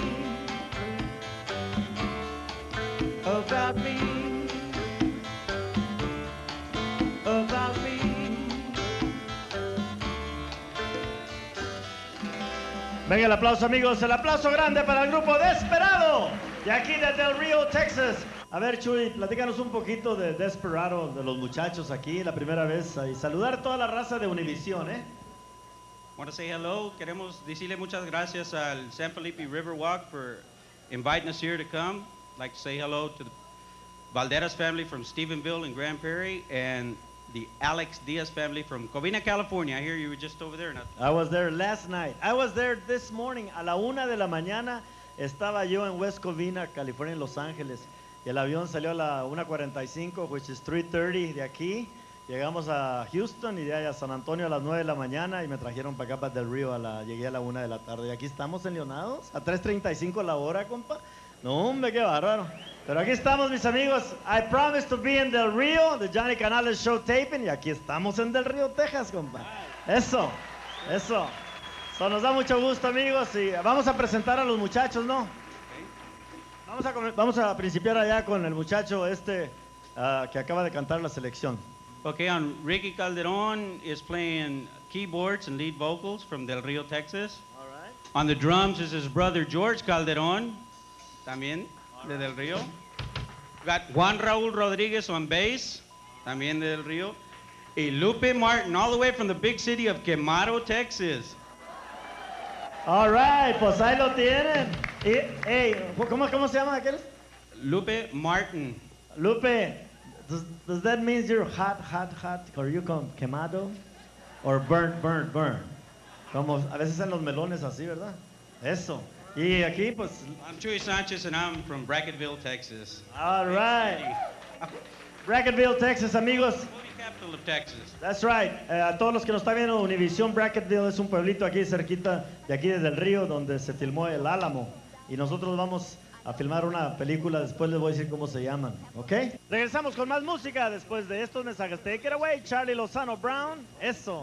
about me, about me. Venga el aplauso, amigos, el aplauso grande para el grupo Desperado, de aquí de Del Rio, Texas. A ver, Chuy, platícanos un poquito de Desperado, de los muchachos aquí, la primera vez, y saludar a toda la raza de Univision, ¿eh? Want to say hello. Queremos decirle muchas gracias al San Felipe Riverwalk for inviting us here to come. I'd like to say hello to the Valderas family from Stephenville and Grand Prairie, and the Alex Diaz family from Covina, California. I hear you were just over there. Not I was there last night. I was there this morning. A la una de la mañana estaba yo en West Covina, California, en Los Ángeles. Y el avión salió a la una cuarenta y cinco, which is three thirty de aquí. Llegamos a Houston y de ahí a San Antonio a las nueve de la mañana y me trajeron para acá, para Del Rio, a la, llegué a la una de la tarde. Y aquí estamos en Leonados, a tres treinta y cinco la hora, compa. No, hombre, qué bárbaro. Pero aquí estamos, mis amigos. I promised to be in Del Rio, the Johnny Canales Show taping, y aquí estamos en Del Rio, Texas, compa. Eso, eso. So, nos da mucho gusto, amigos, y vamos a presentar a los muchachos, ¿no? Vamos a, come- vamos a principiar allá con el muchacho este ah, que acaba de cantar la selección. Okay, on Ricky Calderon is playing keyboards and lead vocals from Del Rio, Texas. All right. On the drums is his brother George Calderon, también de Del Rio. Got Juan Raúl Rodríguez on bass, también de Del Rio. Y Lupe Martin, all the way from the big city of Quemado, Texas. All right, pues ahí lo tienen. Y, hey, ¿cómo, ¿Cómo se llama aquel? Lupe Martin. Lupe, does, does that mean you're hot, hot, hot? Or you come quemado? Or burnt, burnt, burnt? Como a veces en los melones así, ¿verdad? Eso. Y aquí, pues... I'm Chuy Sanchez and I'm from Bracketville, Texas. All right. Bracketville, Texas, amigos. Capital of Texas. That's right. Eh, a todos los que nos están viendo, Univision Bracketville es un pueblito aquí cerquita de aquí desde el río donde se filmó El Álamo. Y nosotros vamos a filmar una película, después les voy a decir cómo se llaman, ¿ok? Regresamos con más música después de estos mensajes. Take it away, Charlie Lozano Brown. Eso.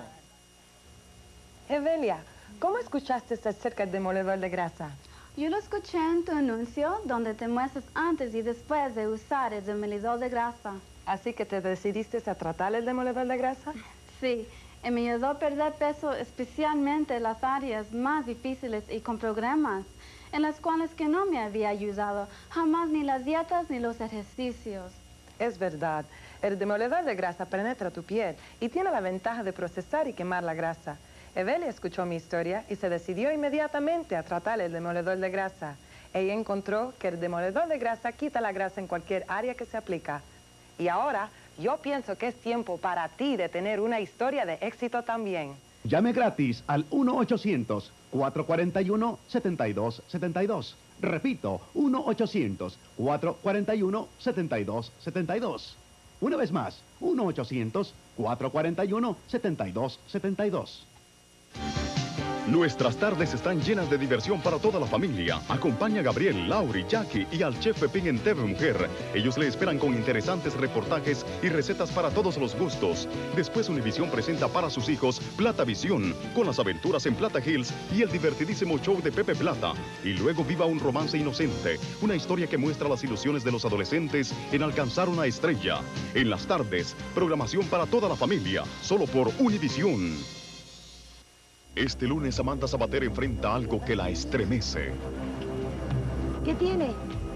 Evelia, ¿cómo escuchaste acerca del demoledor de grasa? Yo lo escuché en tu anuncio donde te muestras antes y después de usar el demoledor de grasa. ¿Así que te decidiste a tratar el demoledor de grasa? Sí, y me ayudó a perder peso, especialmente en las áreas más difíciles y con problemas, en las cuales que no me había ayudado jamás ni las dietas ni los ejercicios. Es verdad, el demoledor de grasa penetra tu piel y tiene la ventaja de procesar y quemar la grasa. Evelia escuchó mi historia y se decidió inmediatamente a tratar el demoledor de grasa. Ella encontró que el demoledor de grasa quita la grasa en cualquier área que se aplica. Y ahora, yo pienso que es tiempo para ti de tener una historia de éxito también. Llame gratis al uno ochocientos, cuatro cuatro uno, siete dos siete dos. Repito, uno ochocientos, cuatro cuatro uno, siete dos siete dos. Una vez más, uno ochocientos, cuatro cuatro uno, siete dos siete dos. Nuestras tardes están llenas de diversión para toda la familia. Acompaña a Gabriel, Lauri, Jackie y al chef Pepín en T V Mujer. Ellos le esperan con interesantes reportajes y recetas para todos los gustos. Después Univisión presenta para sus hijos Plata Visión, con las aventuras en Plata Hills y el divertidísimo show de Pepe Plata. Y luego Viva un romance inocente, una historia que muestra las ilusiones de los adolescentes en alcanzar una estrella. En las tardes, programación para toda la familia, solo por Univisión. Este lunes Amanda Sabater enfrenta algo que la estremece. ¿Qué tiene?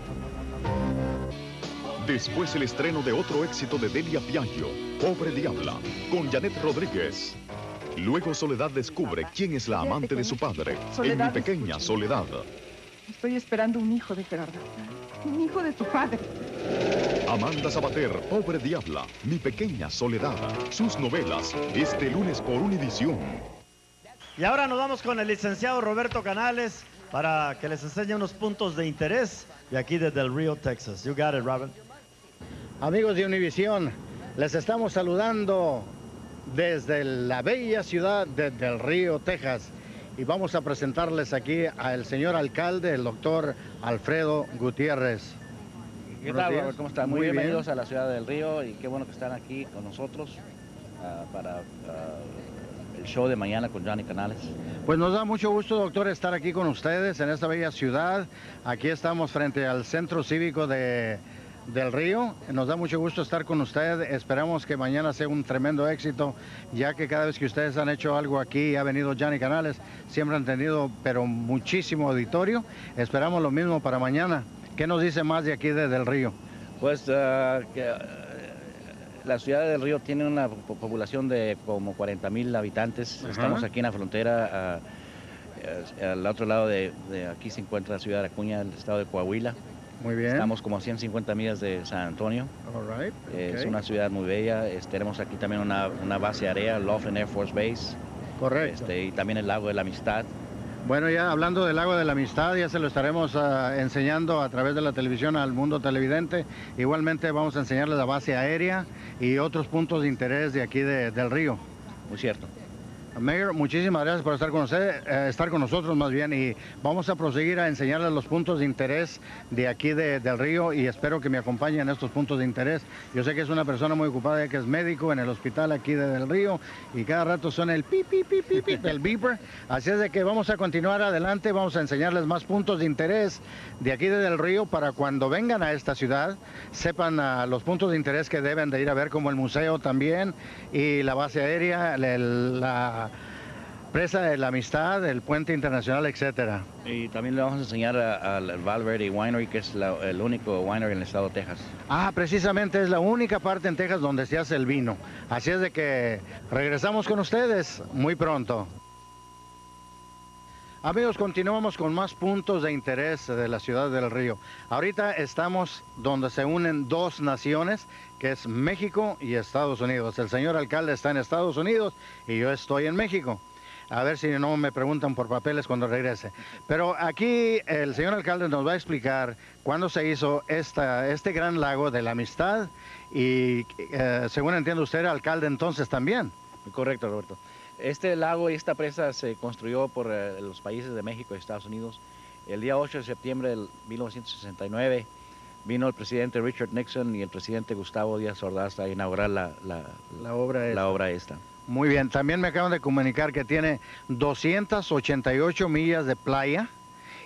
Después el estreno de otro éxito de Delia Piaggio, Pobre Diabla, con Janet Rodríguez. Luego Soledad descubre quién es la amante de su padre, en Mi Pequeña Soledad. Estoy esperando un hijo de Gerardo. Un hijo de tu padre. Amanda Sabater, Pobre Diabla, Mi Pequeña Soledad. Sus novelas, este lunes por Univisión. Y ahora nos vamos con el licenciado Roberto Canales para que les enseñe unos puntos de interés de aquí de Del Rio, Texas. You got it, Robert. Amigos de Univisión, les estamos saludando desde la bella ciudad de Del Rio, Texas. Y vamos a presentarles aquí al señor alcalde, el doctor Alfredo Gutiérrez. ¿Qué tal, Robert? ¿Cómo están? Muy, Muy bienvenidos bien. a la ciudad de Del Rio y qué bueno que están aquí con nosotros uh, para uh, el show de mañana con Johnny Canales. Pues nos da mucho gusto, doctor, estar aquí con ustedes en esta bella ciudad. Aquí estamos frente al Centro Cívico de Del Rio. Nos da mucho gusto estar con usted. Esperamos que mañana sea un tremendo éxito, ya que cada vez que ustedes han hecho algo aquí, ha venido Johnny Canales, siempre han tenido pero muchísimo auditorio. Esperamos lo mismo para mañana. ¿Qué nos dice más de aquí de Del Rio? Pues uh, que, uh, la ciudad de Del Rio tiene una población de como cuarenta mil habitantes. Ajá. Estamos aquí en la frontera. Uh, uh, al otro lado de, de aquí se encuentra la ciudad de Acuña, el estado de Coahuila. Muy bien. Estamos como a ciento cincuenta millas de San Antonio. All right. Okay. Es Okay. una ciudad muy bella. Es, tenemos aquí también una, una base aérea, Laughlin Air Force Base. Correcto. Este, y también el Lago de la Amistad. Bueno, ya hablando del Lago de la Amistad, ya se lo estaremos uh, enseñando a través de la televisión al mundo televidente. Igualmente vamos a enseñarles la base aérea y otros puntos de interés de aquí de, del Río. Muy cierto. Mayor, muchísimas gracias por estar con usted, eh, estar con nosotros más bien, y vamos a proseguir a enseñarles los puntos de interés de aquí de, del Río, y espero que me acompañen en estos puntos de interés. Yo sé que es una persona muy ocupada, ya que es médico en el hospital aquí de Del Río, y cada rato suena el pi, pi, pi, pi, pi del beeper. Así es de que vamos a continuar adelante, vamos a enseñarles más puntos de interés de aquí de Del Río para cuando vengan a esta ciudad, sepan uh, los puntos de interés que deben de ir a ver, como el museo también, y la base aérea, el, la Presa de la Amistad, el Puente Internacional, etcétera. Y también le vamos a enseñar al Valverde Winery, que es la, el único winery en el estado de Texas. Ah, precisamente es la única parte en Texas donde se hace el vino. Así es de que regresamos con ustedes muy pronto. Amigos, continuamos con más puntos de interés de la ciudad del Río. Ahorita estamos donde se unen dos naciones, que es México y Estados Unidos. El señor alcalde está en Estados Unidos y yo estoy en México. A ver si no me preguntan por papeles cuando regrese. Pero aquí el señor alcalde nos va a explicar cuándo se hizo esta, este gran lago de la Amistad y eh, según entiendo usted era alcalde entonces también. Correcto, Roberto. Este lago y esta presa se construyó por eh, los países de México y Estados Unidos. El día ocho de septiembre de mil novecientos sesenta y nueve vino el presidente Richard Nixon y el presidente Gustavo Díaz Ordaz a inaugurar la, la, la, obra, esta. la obra esta. Muy bien, también me acaban de comunicar que tiene doscientas ochenta y ocho millas de playa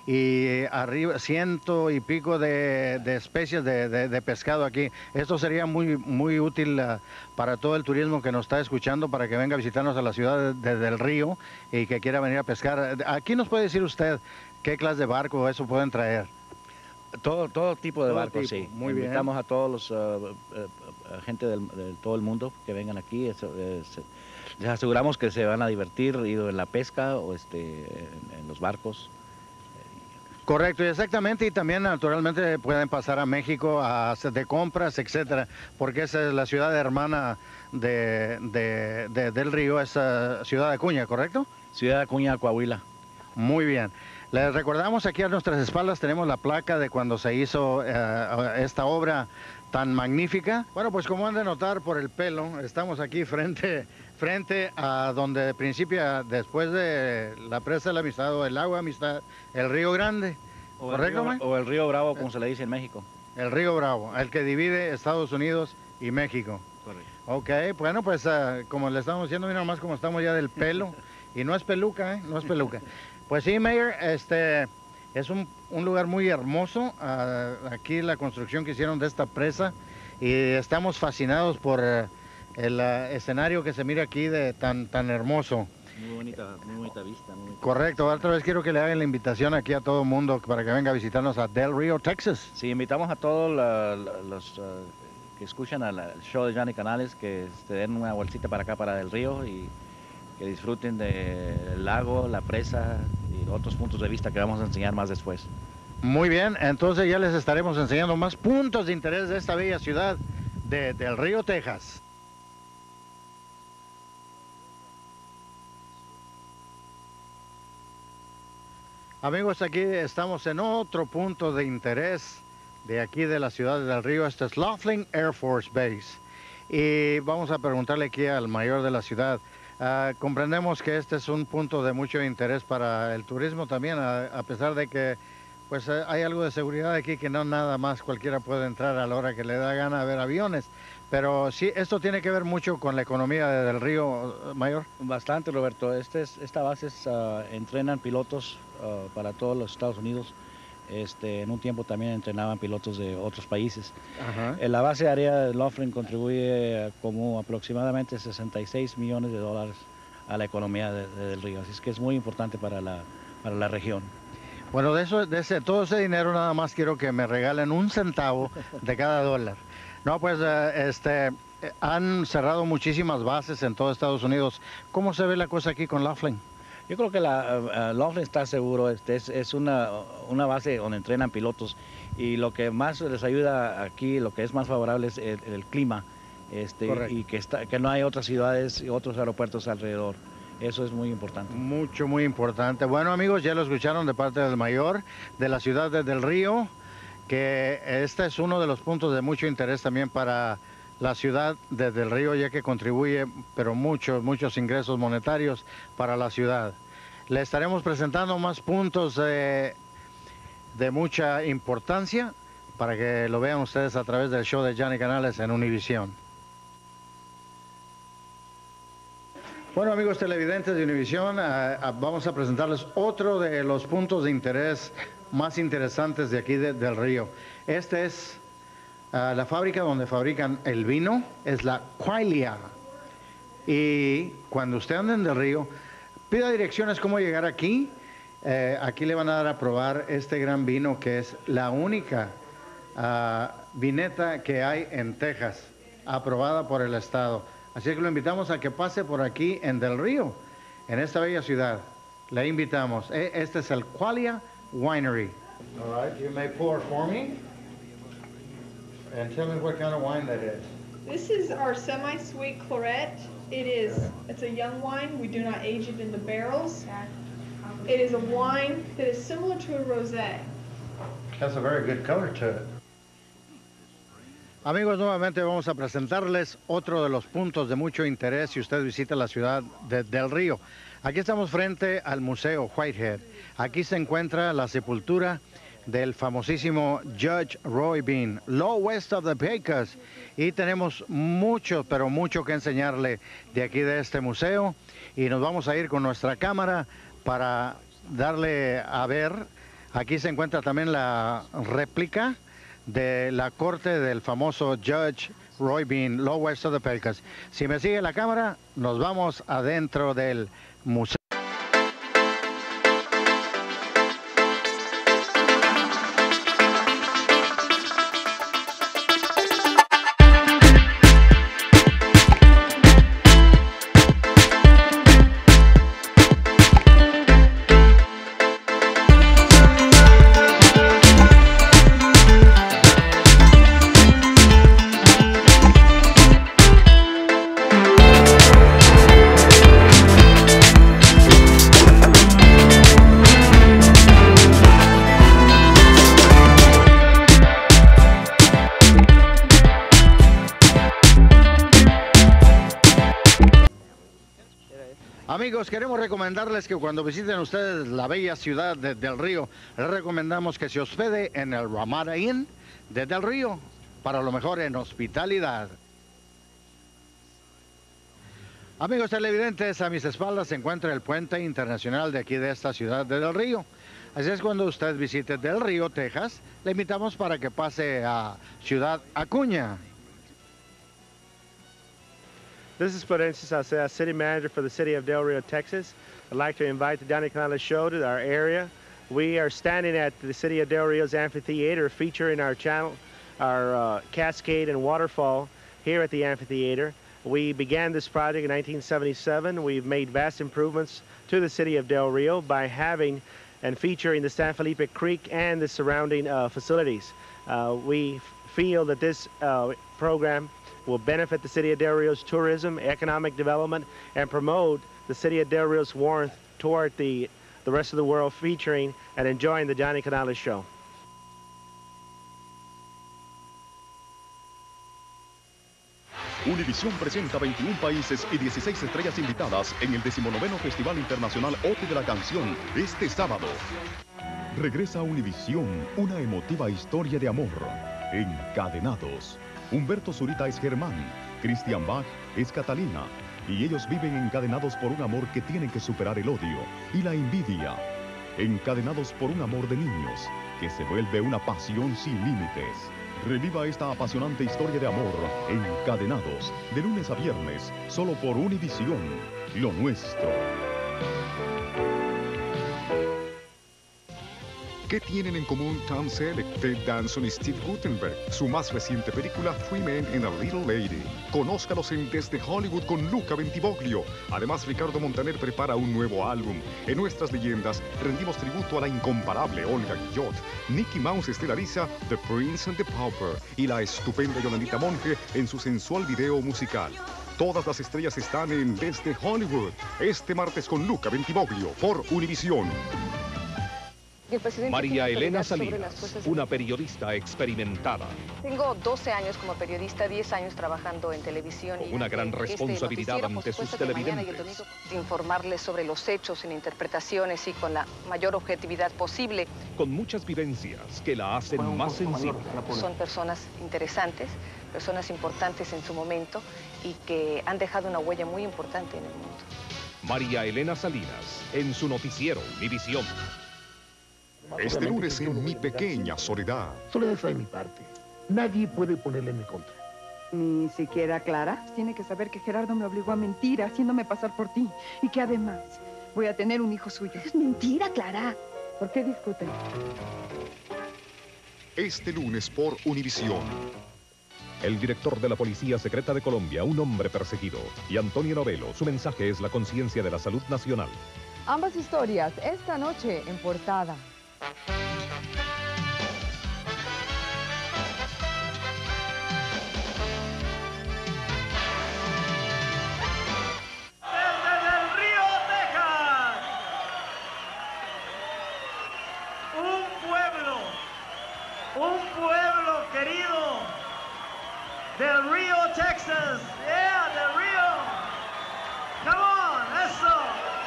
y arriba ciento y pico de, de especies de, de, de pescado aquí. Esto sería muy, muy útil uh, para todo el turismo que nos está escuchando, para que venga a visitarnos a la ciudad de, de, del Río y que quiera venir a pescar. Aquí nos puede decir usted qué clase de barco eso pueden traer. Todo, todo tipo de Todo barcos, tipo, sí. muy bien. Invitamos a todos los uh, uh, gente del, de todo el mundo que vengan aquí. Eso, es, les aseguramos que se van a divertir ido en la pesca o este, en, en los barcos. Correcto, y exactamente, y también naturalmente pueden pasar a México a hacer de compras, etcétera, porque esa es la ciudad hermana de, de, de, del Río, es uh, Ciudad Acuña, ¿correcto? Ciudad Acuña, Coahuila. Muy bien. Les recordamos aquí a nuestras espaldas tenemos la placa de cuando se hizo uh, esta obra tan magnífica. Bueno, pues como han de notar por el pelo, estamos aquí frente, frente a donde principia, después de la presa de la Amistad o el lago de Amistad, el Río Grande. O el, ¿Correcto, río, o el Río Bravo, como se le dice en México. El Río Bravo, el que divide Estados Unidos y México. Correcto. Ok, bueno, pues uh, como le estamos diciendo, mira nomás como estamos ya del pelo. Y no es peluca, ¿eh? No es peluca. Pues sí, Mayor, este, es un, un lugar muy hermoso. Uh, aquí la construcción que hicieron de esta presa. Y estamos fascinados por uh, el uh, escenario que se mira aquí de tan, tan hermoso. Muy bonita, muy bonita vista. Muy bonita. Correcto, otra vez quiero que le hagan la invitación aquí a todo el mundo para que venga a visitarnos a Del Rio, Texas. Sí, invitamos a todos la, la, los uh, que escuchan al show de Johnny Canales que se den una vueltita para acá, para Del Río, y que disfruten del lago, la presa y otros puntos de vista que vamos a enseñar más después. Muy bien, entonces ya les estaremos enseñando más puntos de interés de esta bella ciudad de Del Río, Texas. Amigos, aquí estamos en otro punto de interés de aquí de la ciudad de Del Río. Este es Laughlin Air Force Base. Y vamos a preguntarle aquí al mayor de la ciudad. Uh, comprendemos que este es un punto de mucho interés para el turismo también, a, a pesar de que pues uh, hay algo de seguridad aquí, que no nada más cualquiera puede entrar a la hora que le da gana a ver aviones. Pero sí, esto tiene que ver mucho con la economía de Del Río, Mayor. Bastante, Roberto. Este es, esta base es, uh, entrenan pilotos uh, para todos los Estados Unidos. Este, en un tiempo también entrenaban pilotos de otros países. Ajá. En la base aérea de Laughlin contribuye como aproximadamente sesenta y seis millones de dólares a la economía de, de Del Río, así es que es muy importante para la, para la región. Bueno, de eso, de ese, todo ese dinero nada más quiero que me regalen un centavo de cada dólar. No, pues uh, este, han cerrado muchísimas bases en todo Estados Unidos. ¿Cómo se ve la cosa aquí con Laughlin? Yo creo que la uh, Laughlin está seguro, este, es, es una, una base donde entrenan pilotos, y lo que más les ayuda aquí, lo que es más favorable es el, el clima, este, y que, está, que no hay otras ciudades y otros aeropuertos alrededor. Eso es muy importante. Mucho, muy importante. Bueno, amigos, ya lo escucharon de parte del mayor de la ciudad de Del Río, que este es uno de los puntos de mucho interés también para la ciudad de Del Río, ya que contribuye, pero muchos, muchos ingresos monetarios para la ciudad. Le estaremos presentando más puntos de, de mucha importancia para que lo vean ustedes a través del show de Johnny Canales en Univisión. Bueno, amigos televidentes de Univisión, uh, uh, vamos a presentarles otro de los puntos de interés más interesantes de aquí de, del Río. Este es uh, la fábrica donde fabrican el vino, es la Qualia. Y cuando usted anda en Del Río, pida direcciones cómo llegar aquí. Eh, aquí le van a dar a probar este gran vino que es la única uh, vineta que hay en Texas, aprobada por el Estado. Así que lo invitamos a que pase por aquí en Del Río, en esta bella ciudad. Le invitamos. Este es el Qualia Winery. All right, you may pour for me. And tell me what kind of wine that is. This is our semi-sweet claret. It is, it's a young wine. We do not age it in the barrels. It is a wine that is similar to a rosé. Has a very good color to it. Amigos, nuevamente vamos a presentarles otro de los puntos de mucho interés si usted visita la ciudad de Del Río. Aquí estamos frente al Museo Whitehead. Aquí se encuentra la sepultura del famosísimo Judge Roy Bean, Low West of the Pecos. Y tenemos mucho, pero mucho que enseñarle de aquí de este museo. Y nos vamos a ir con nuestra cámara para darle a ver Aquí se encuentra también la réplica de la corte del famoso Judge Roy Bean, Lowest of the Pelicans. Si me sigue la cámara, nos vamos adentro del museo. Amigos, queremos recomendarles que cuando visiten ustedes la bella ciudad de Del Río, les recomendamos que se hospede en el Ramada Inn de Del Río, para lo mejor en hospitalidad. Amigos televidentes, a mis espaldas se encuentra el puente internacional de aquí de esta ciudad de Del Río. Así es, cuando usted visite Del Río, Texas, le invitamos para que pase a Ciudad Acuña. This is Florencio Salceda, City Manager for the City of Del Rio, Texas. I'd like to invite the Johnny Canales Show to our area. We are standing at the City of Del Rio's amphitheater, featuring our channel, our uh, cascade and waterfall here at the amphitheater. We began this project in nineteen seventy-seven. We've made vast improvements to the City of Del Rio by having and featuring the San Felipe Creek and the surrounding uh, facilities. Uh, we feel that this uh, program will benefit the City of Del Rio's tourism, economic development, and promote the City of Del Rio's warmth toward the, the rest of the world, featuring and enjoying the Johnny Canales Show. Univisión presenta veintiún países y dieciséis estrellas invitadas en el decimonoveno Festival Internacional O T I de la Canción este sábado. Regresa a Univisión una emotiva historia de amor. Encadenados. Humberto Zurita es Germán, Christian Bach es Catalina, y ellos viven encadenados por un amor que tienen que superar el odio y la envidia. Encadenados por un amor de niños que se vuelve una pasión sin límites. Reviva esta apasionante historia de amor, Encadenados, de lunes a viernes, solo por Univisión, lo nuestro. ¿Qué tienen en común Tom Selleck, Ted Danson y Steve Guttenberg? Su más reciente película, Three Men and a Little Lady. Conózcalos en Desde Hollywood con Luca Bentivoglio. Además, Ricardo Montaner prepara un nuevo álbum. En Nuestras Leyendas, rendimos tributo a la incomparable Olga Guillot. Mickey Mouse estelariza The Prince and the Pauper y la estupenda Yolandita Monge en su sensual video musical. Todas las estrellas están en Desde Hollywood, este martes con Luca Bentivoglio por Univisión. María Elena Salinas, una periodista experimentada. Tengo doce años como periodista, diez años trabajando en televisión. Con una gran responsabilidad este ante sus televidentes. Informarles sobre los hechos en interpretaciones y con la mayor objetividad posible. Con muchas vivencias que la hacen más sensible. Son personas interesantes, personas importantes en su momento y que han dejado una huella muy importante en el mundo. María Elena Salinas, en su noticiero Univisión. Este lunes en Mi Pequeña Soledad. Soledad está de mi parte. Nadie puede ponerle en mi contra. Ni siquiera Clara. Tiene que saber que Gerardo me obligó a mentir haciéndome pasar por ti. Y que además voy a tener un hijo suyo. Es mentira, Clara. ¿Por qué discuten? Este lunes por Univisión. El director de la Policía Secreta de Colombia, un hombre perseguido. Y Antonio Novelo, su mensaje es la conciencia de la salud nacional. Ambas historias esta noche en portada. Desde Del Río, Texas, un pueblo, un pueblo querido, Del Río, Texas, yeah, Del Río, come on, eso.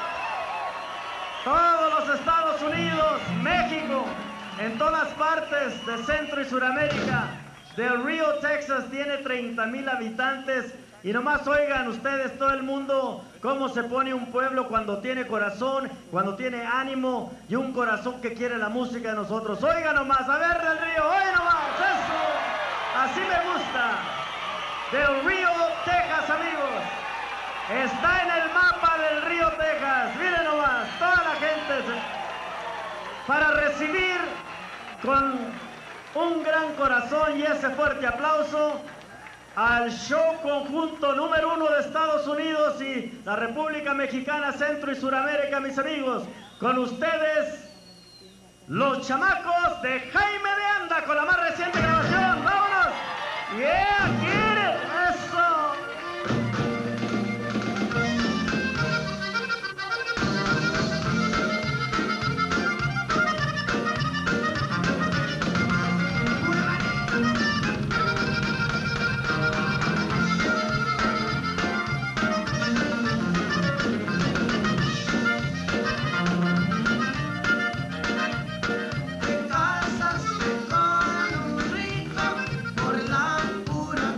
Todos los Estados Unidos, México, en todas partes de Centro y Suramérica. Del Río, Texas tiene treinta mil habitantes Y nomás oigan ustedes, todo el mundo, cómo se pone un pueblo cuando tiene corazón, cuando tiene ánimo y un corazón que quiere la música de nosotros. Oigan nomás, a ver del Río, oigan nomás, eso, así me gusta. Del Río, Texas, amigos. Está en el mapa del Río, Texas. Miren nomás, toda la gente se... para recibir con un gran corazón y ese fuerte aplauso al show conjunto número uno de Estados Unidos y la República Mexicana, Centro y Suramérica, mis amigos. Con ustedes, los chamacos de Jaime de Anda, con la más reciente grabación. ¡Vámonos! ¡Yeah! ¡Get it! ¡Eso! Te casaste con un rico por la pura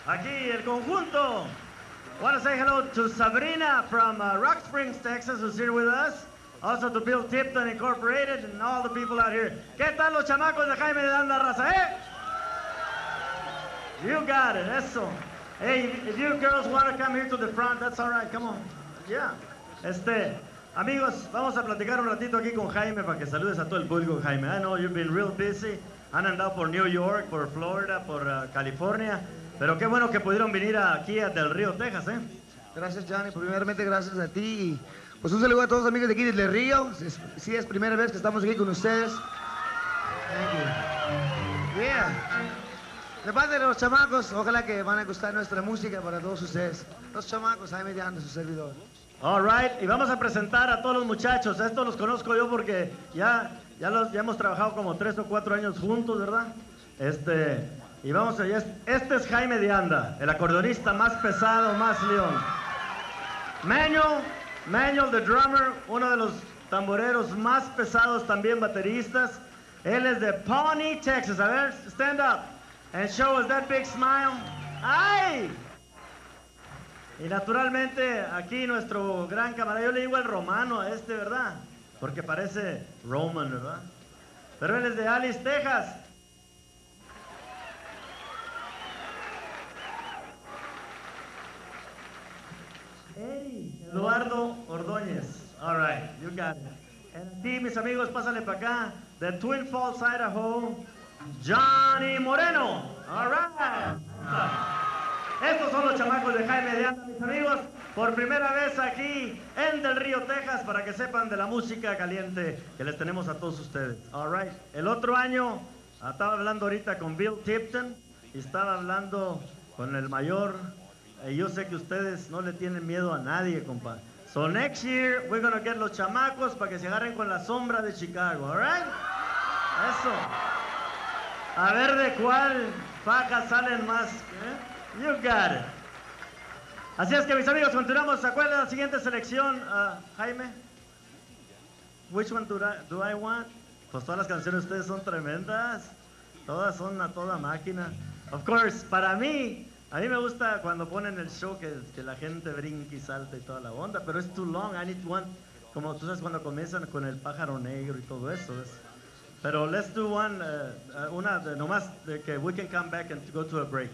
aquí el conjunto. Want to say hello to Sabrina from uh, Rock Springs, Texas, who's here with us. Also to Bill Tipton Incorporated and all the people out here. ¿Qué tal los chamacos de Jaime de Anda, raza, eh? You got it, eso. Hey, if you girls want to come here to the front, that's all right, come on. Yeah. Este, amigos, vamos a platicar un ratito aquí con Jaime para que saludes a todo el público, Jaime. I know you've been real busy. Han andado por New York, por Florida, por uh, California. Pero qué bueno que pudieron venir aquí a Del Río, Texas, ¿eh? Gracias, Johnny. Primeramente, gracias a ti. Y pues un saludo a todos los amigos de aquí de Del Río. Es, sí, es primera vez que estamos aquí con ustedes. Thank you. Yeah. De parte de los chamacos, ojalá que van a gustar nuestra música para todos ustedes. Los chamacos, Jaime de Anda, su servidor. All right. Y vamos a presentar a todos los muchachos. Estos los conozco yo porque ya, ya, los, ya hemos trabajado como tres o cuatro años juntos, ¿verdad? Este... Y vamos allá, este es Jaime de Anda, el acordeonista más pesado, más león. Manuel, Manuel the drummer, uno de los tamboreros más pesados, también bateristas. Él es de Pawnee, Texas. A ver, stand up and show us that big smile. ¡Ay! Y naturalmente aquí nuestro gran camarada, yo le digo el romano a este, ¿verdad? Porque parece Roman, ¿verdad? Pero él es de Alice, Texas. Hey, Eduardo Ordóñez. All right, you got it. And aquí, mis amigos, pásale para acá. De Twin Falls, Idaho, Johnny Moreno. All right. Estos son los chamacos de Jaime de Anda, mis amigos. Por primera vez aquí en Del Río, Texas, para que sepan de la música caliente que les tenemos a todos ustedes. All right. El otro año, estaba hablando ahorita con Bill Tipton y estaba hablando con el mayor. Y yo sé que ustedes no le tienen miedo a nadie, compa. So next year, we're gonna get los chamacos para que se agarren con la sombra de Chicago, all right? Eso. A ver de cuál faja salen más. ¿Eh? You got it. Así es que, mis amigos, continuamos. ¿Se acuerdan de la siguiente selección, uh, Jaime? Which one do I, do I want? Pues todas las canciones de ustedes son tremendas. Todas son a toda máquina. Of course, para mí... A mí me gusta cuando ponen el show que, que la gente brinca y salta y toda la onda, pero es too long. I need one, como tú sabes cuando comienzan con el pájaro negro y todo eso. Es, pero let's do one, uh, uh, una de, nomás de que we can come back and go to a break.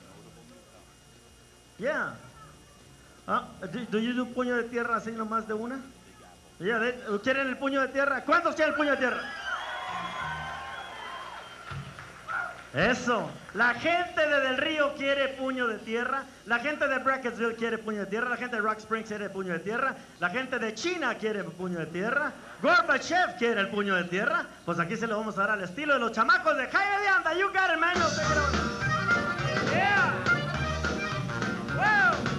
Yeah. Ah, do, do you do puño de tierra así nomás de una? Yeah, de, ¿quieren el puño de tierra? ¿Cuántos quieren el puño de tierra? Eso. La gente de Del Río quiere puño de tierra. La gente de Brackettsville quiere puño de tierra. La gente de Rock Springs quiere puño de tierra. La gente de China quiere puño de tierra. Gorbachev quiere el puño de tierra. Pues aquí se lo vamos a dar al estilo de los chamacos de Jaime de Anda. You got it, man. No te creo. Yeah. Wow.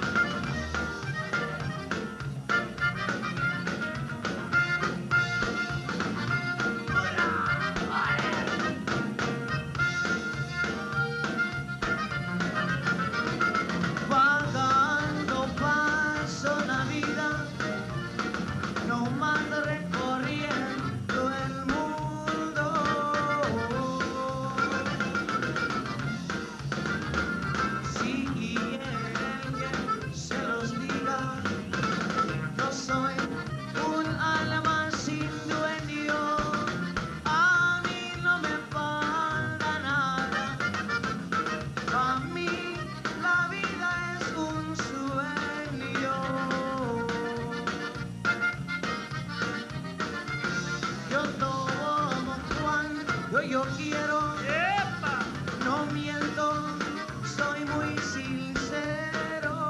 Yo quiero, ¡epa! No miento, soy muy sincero.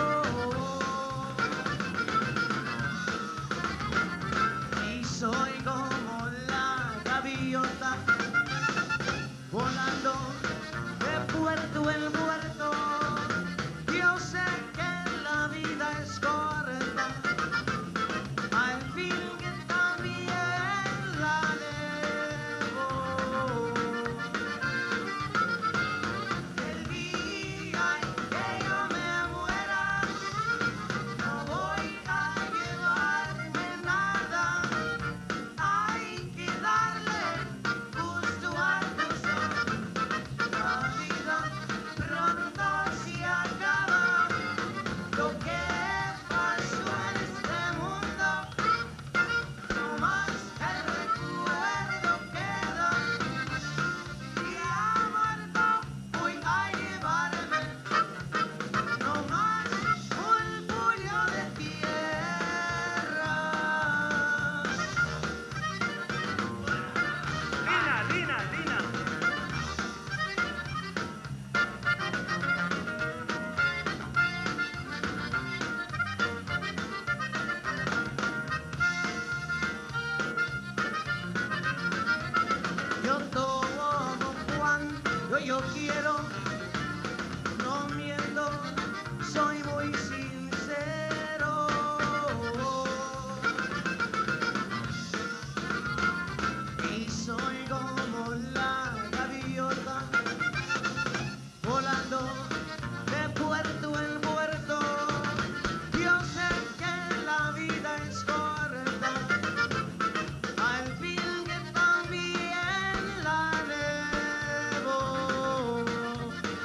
Y soy como la gaviota, volando de puerto en puerto. Yo sé que la vida es corta, al fin que también la debo.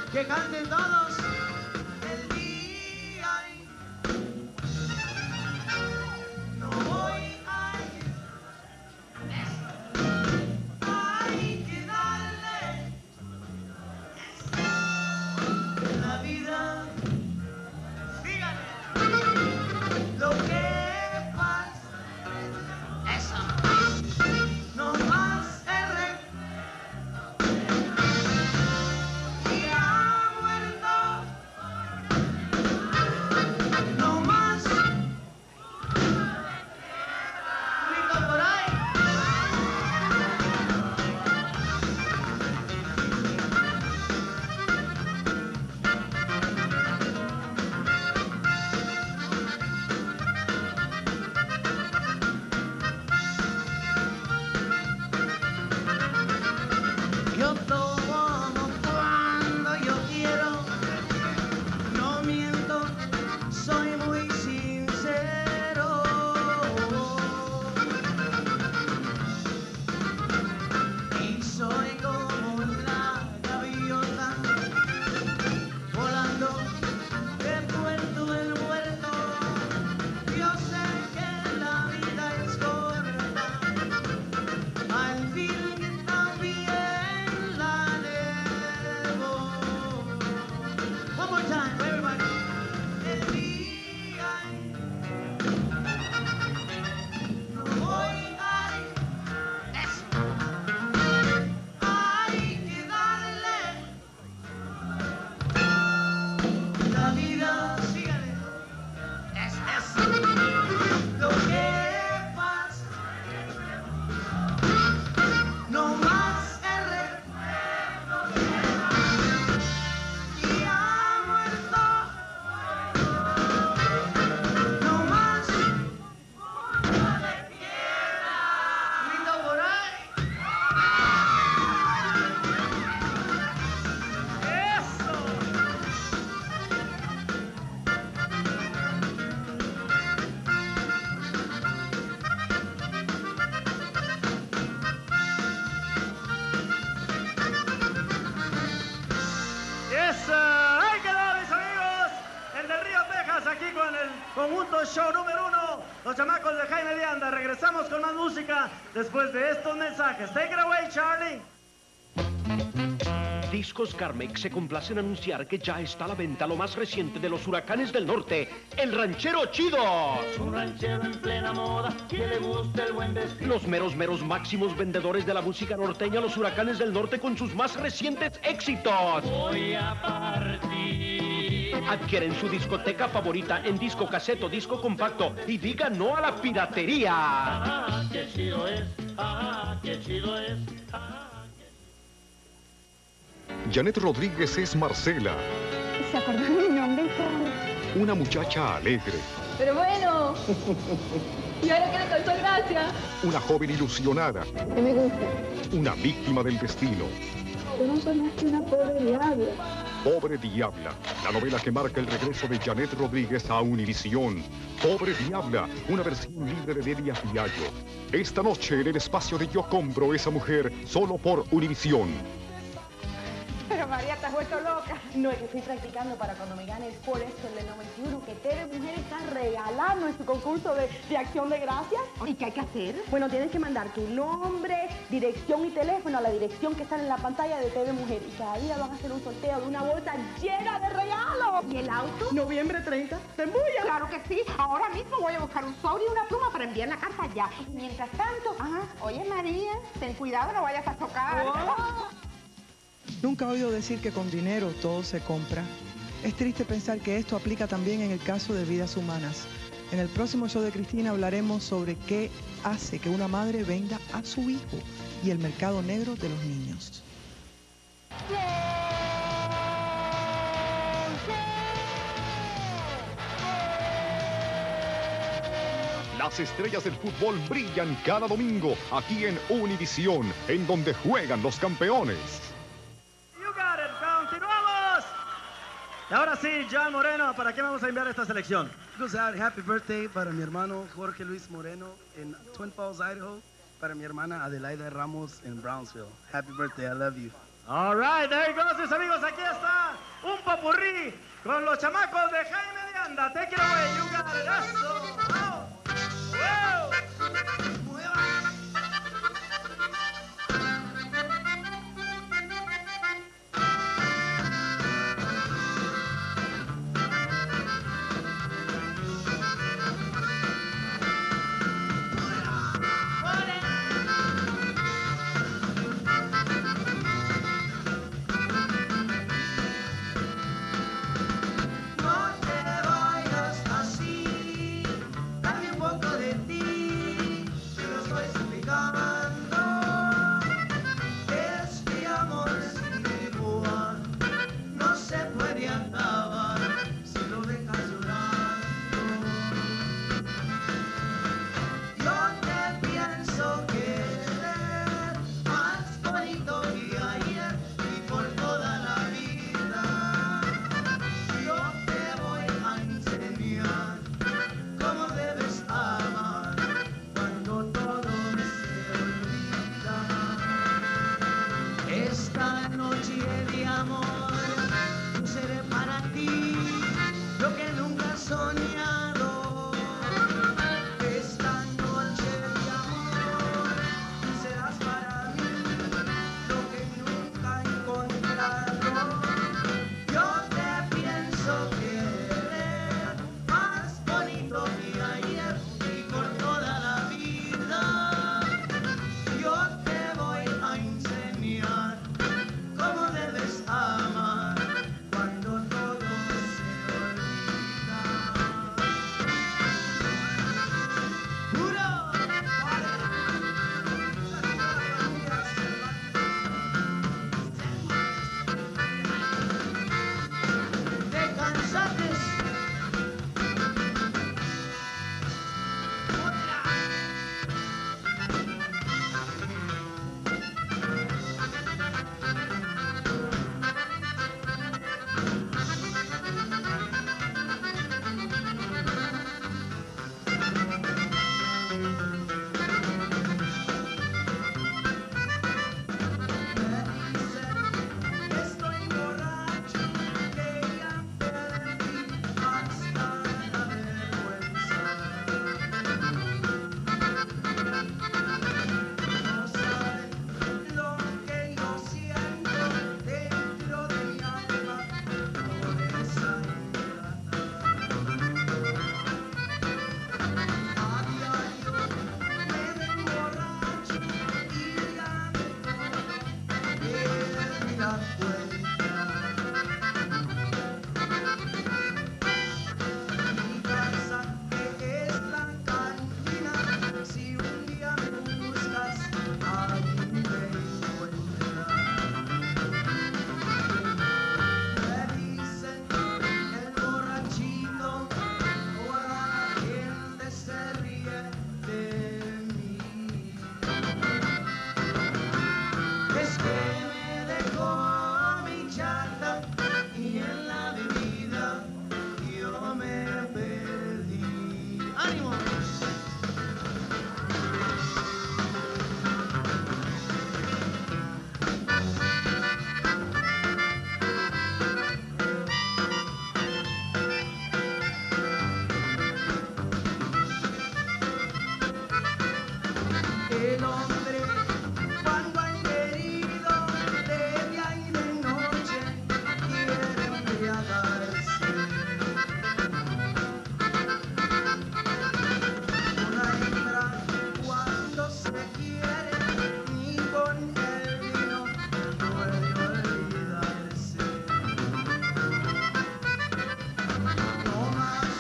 que canten todos el día. No voy a ir. Hay que darle la vida. Síganme. Lo que pasa. Eso. No más R. Y ha muerto. No más. Grito por ahí. Yo tomo cuando yo quiero, no miento, soy muy sincero. Y soy como la gaviota, volando de puerto en puerto. Yo sé que la vida es corta, al fin también la debo. One more time, everybody. El día no voy a ir. Eso. Hay que darle la vida. Sígale. Es eso. Lo que pasa. No más R. Y ha muerto. No más. Grito por ahí. Eso. ¡Esa! ¡Ahí quedó, mis amigos! El del Río, Texas, aquí con el conjunto show número uno, los chamacos de Jaime de Anda. Regresamos con más música después de estos mensajes. Take it away, Charlie. Discos Carmex se complace en anunciar que ya está a la venta lo más reciente de los Huracanes del Norte, el Ranchero Chido. Un ranchero en plena moda, que le gusta el buen vestir. Los meros meros máximos vendedores de la música norteña, los Huracanes del Norte con sus más recientes éxitos. Voy a partir. Adquieren su discoteca favorita en disco caseto, disco compacto y diga no a la piratería. Ah, qué chido es, ah, qué chido es. Ah. Janet Rodríguez es Marcela, ¿Se acordó de mi nombre? una muchacha alegre, Pero bueno. ¿Y ahora qué le causó gracia? una joven ilusionada, Que me gusta. una víctima del destino. Yo no soy más que una pobre diabla. Pobre Diabla, la novela que marca el regreso de Janet Rodríguez a Univisión. Pobre Diabla, una versión libre de Delia Fiallo. Esta noche en el espacio de Yo Compro Esa Mujer, solo por Univisión. Pero María, ¿te has vuelto loca? No, es que estoy practicando para cuando me gane el Forex en el noventa y uno, que T V Mujer está regalando en su concurso de, de acción de gracias. ¿Y qué hay que hacer? Bueno, tienes que mandar tu nombre, dirección y teléfono a la dirección que está en la pantalla de T V Mujer. Y cada día van a hacer un sorteo de una bolsa llena de regalos. ¿Y el auto? Noviembre treinta. ¿Te embullas? Claro que sí. Ahora mismo voy a buscar un sobre y una pluma para enviar la carta ya. Mientras tanto, ajá, oye María, ten cuidado, no vayas a tocar. Oh. Nunca he oído decir que con dinero todo se compra. Es triste pensar que esto aplica también en el caso de vidas humanas. En el próximo show de Cristina hablaremos sobre qué hace que una madre venda a su hijo y el mercado negro de los niños. Las estrellas del fútbol brillan cada domingo aquí en Univisión, en donde juegan los campeones. You got it. Continuamos. Y ahora sí, John Moreno, ¿para qué vamos a enviar esta selección? Goes out, happy birthday para mi hermano Jorge Luis Moreno en Twin Falls, Idaho. Para mi hermana Adelaida Ramos en Brownsville. Happy birthday, I love you. All right, there goes, mis amigos. Aquí está un popurrí con los chamacos de Jaime de Anda. Take it away, you got it. Eso. Vamos. Wow.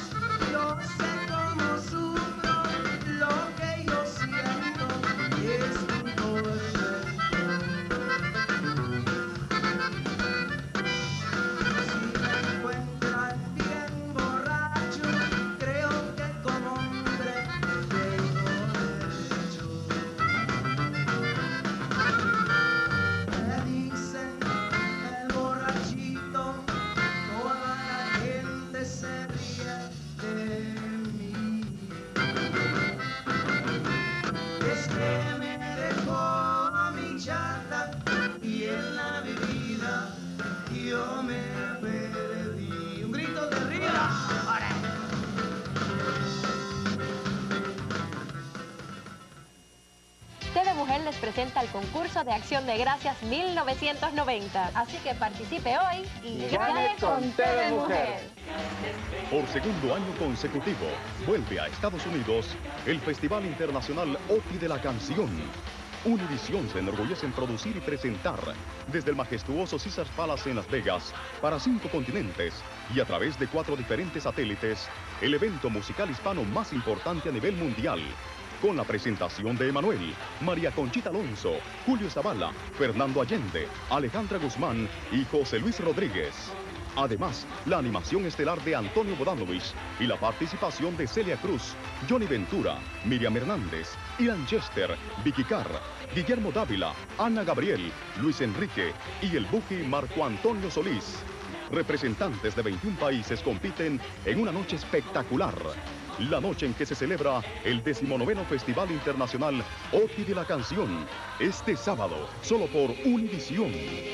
Yes. Mujer les presenta el concurso de Acción de Gracias mil novecientos noventa. Así que participe hoy y gane con T V Mujer. Por segundo año consecutivo, vuelve a Estados Unidos el Festival Internacional O T I de la Canción. Univision se enorgullece en producir y presentar desde el majestuoso Caesars Palace en Las Vegas para cinco continentes y a través de cuatro diferentes satélites el evento musical hispano más importante a nivel mundial, con la presentación de Emanuel, María Conchita Alonso, Julio Zavala, Fernando Allende, Alejandra Guzmán y José Luis Rodríguez. Además, la animación estelar de Antonio Bodanovich y la participación de Celia Cruz, Johnny Ventura, Miriam Hernández, Ian Chester, Vicky Carr, Guillermo Dávila, Ana Gabriel, Luis Enrique y el Buki Marco Antonio Solís. Representantes de veintiún países compiten en una noche espectacular. La noche en que se celebra el decimonoveno Festival Internacional O T I de la Canción. Este sábado, solo por Univision.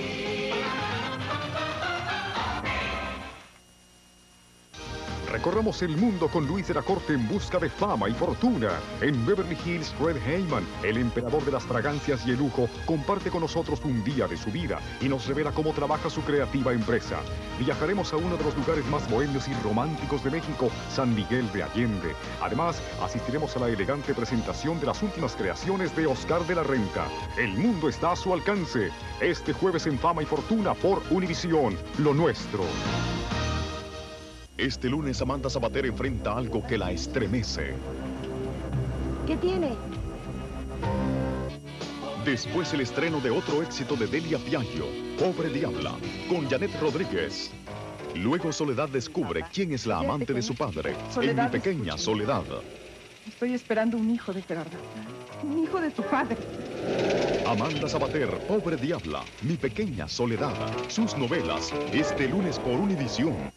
Recorramos el mundo con Luis de la Corte en busca de fama y fortuna. En Beverly Hills, Fred Heyman, el emperador de las fragancias y el lujo, comparte con nosotros un día de su vida y nos revela cómo trabaja su creativa empresa. Viajaremos a uno de los lugares más bohemios y románticos de México, San Miguel de Allende. Además, asistiremos a la elegante presentación de las últimas creaciones de Oscar de la Renta. El mundo está a su alcance. Este jueves en Fama y Fortuna por Univision, lo nuestro. Este lunes Amanda Sabater enfrenta algo que la estremece. ¿Qué tiene? Después el estreno de otro éxito de Delia Piaggio, Pobre Diabla, con Janet Rodríguez. Luego Soledad descubre quién es la amante de su padre, en Mi Pequeña Soledad. Estoy esperando un hijo de Gerardo. Un hijo de tu padre. Amanda Sabater, Pobre Diabla, Mi Pequeña Soledad. Sus novelas, este lunes por Univision.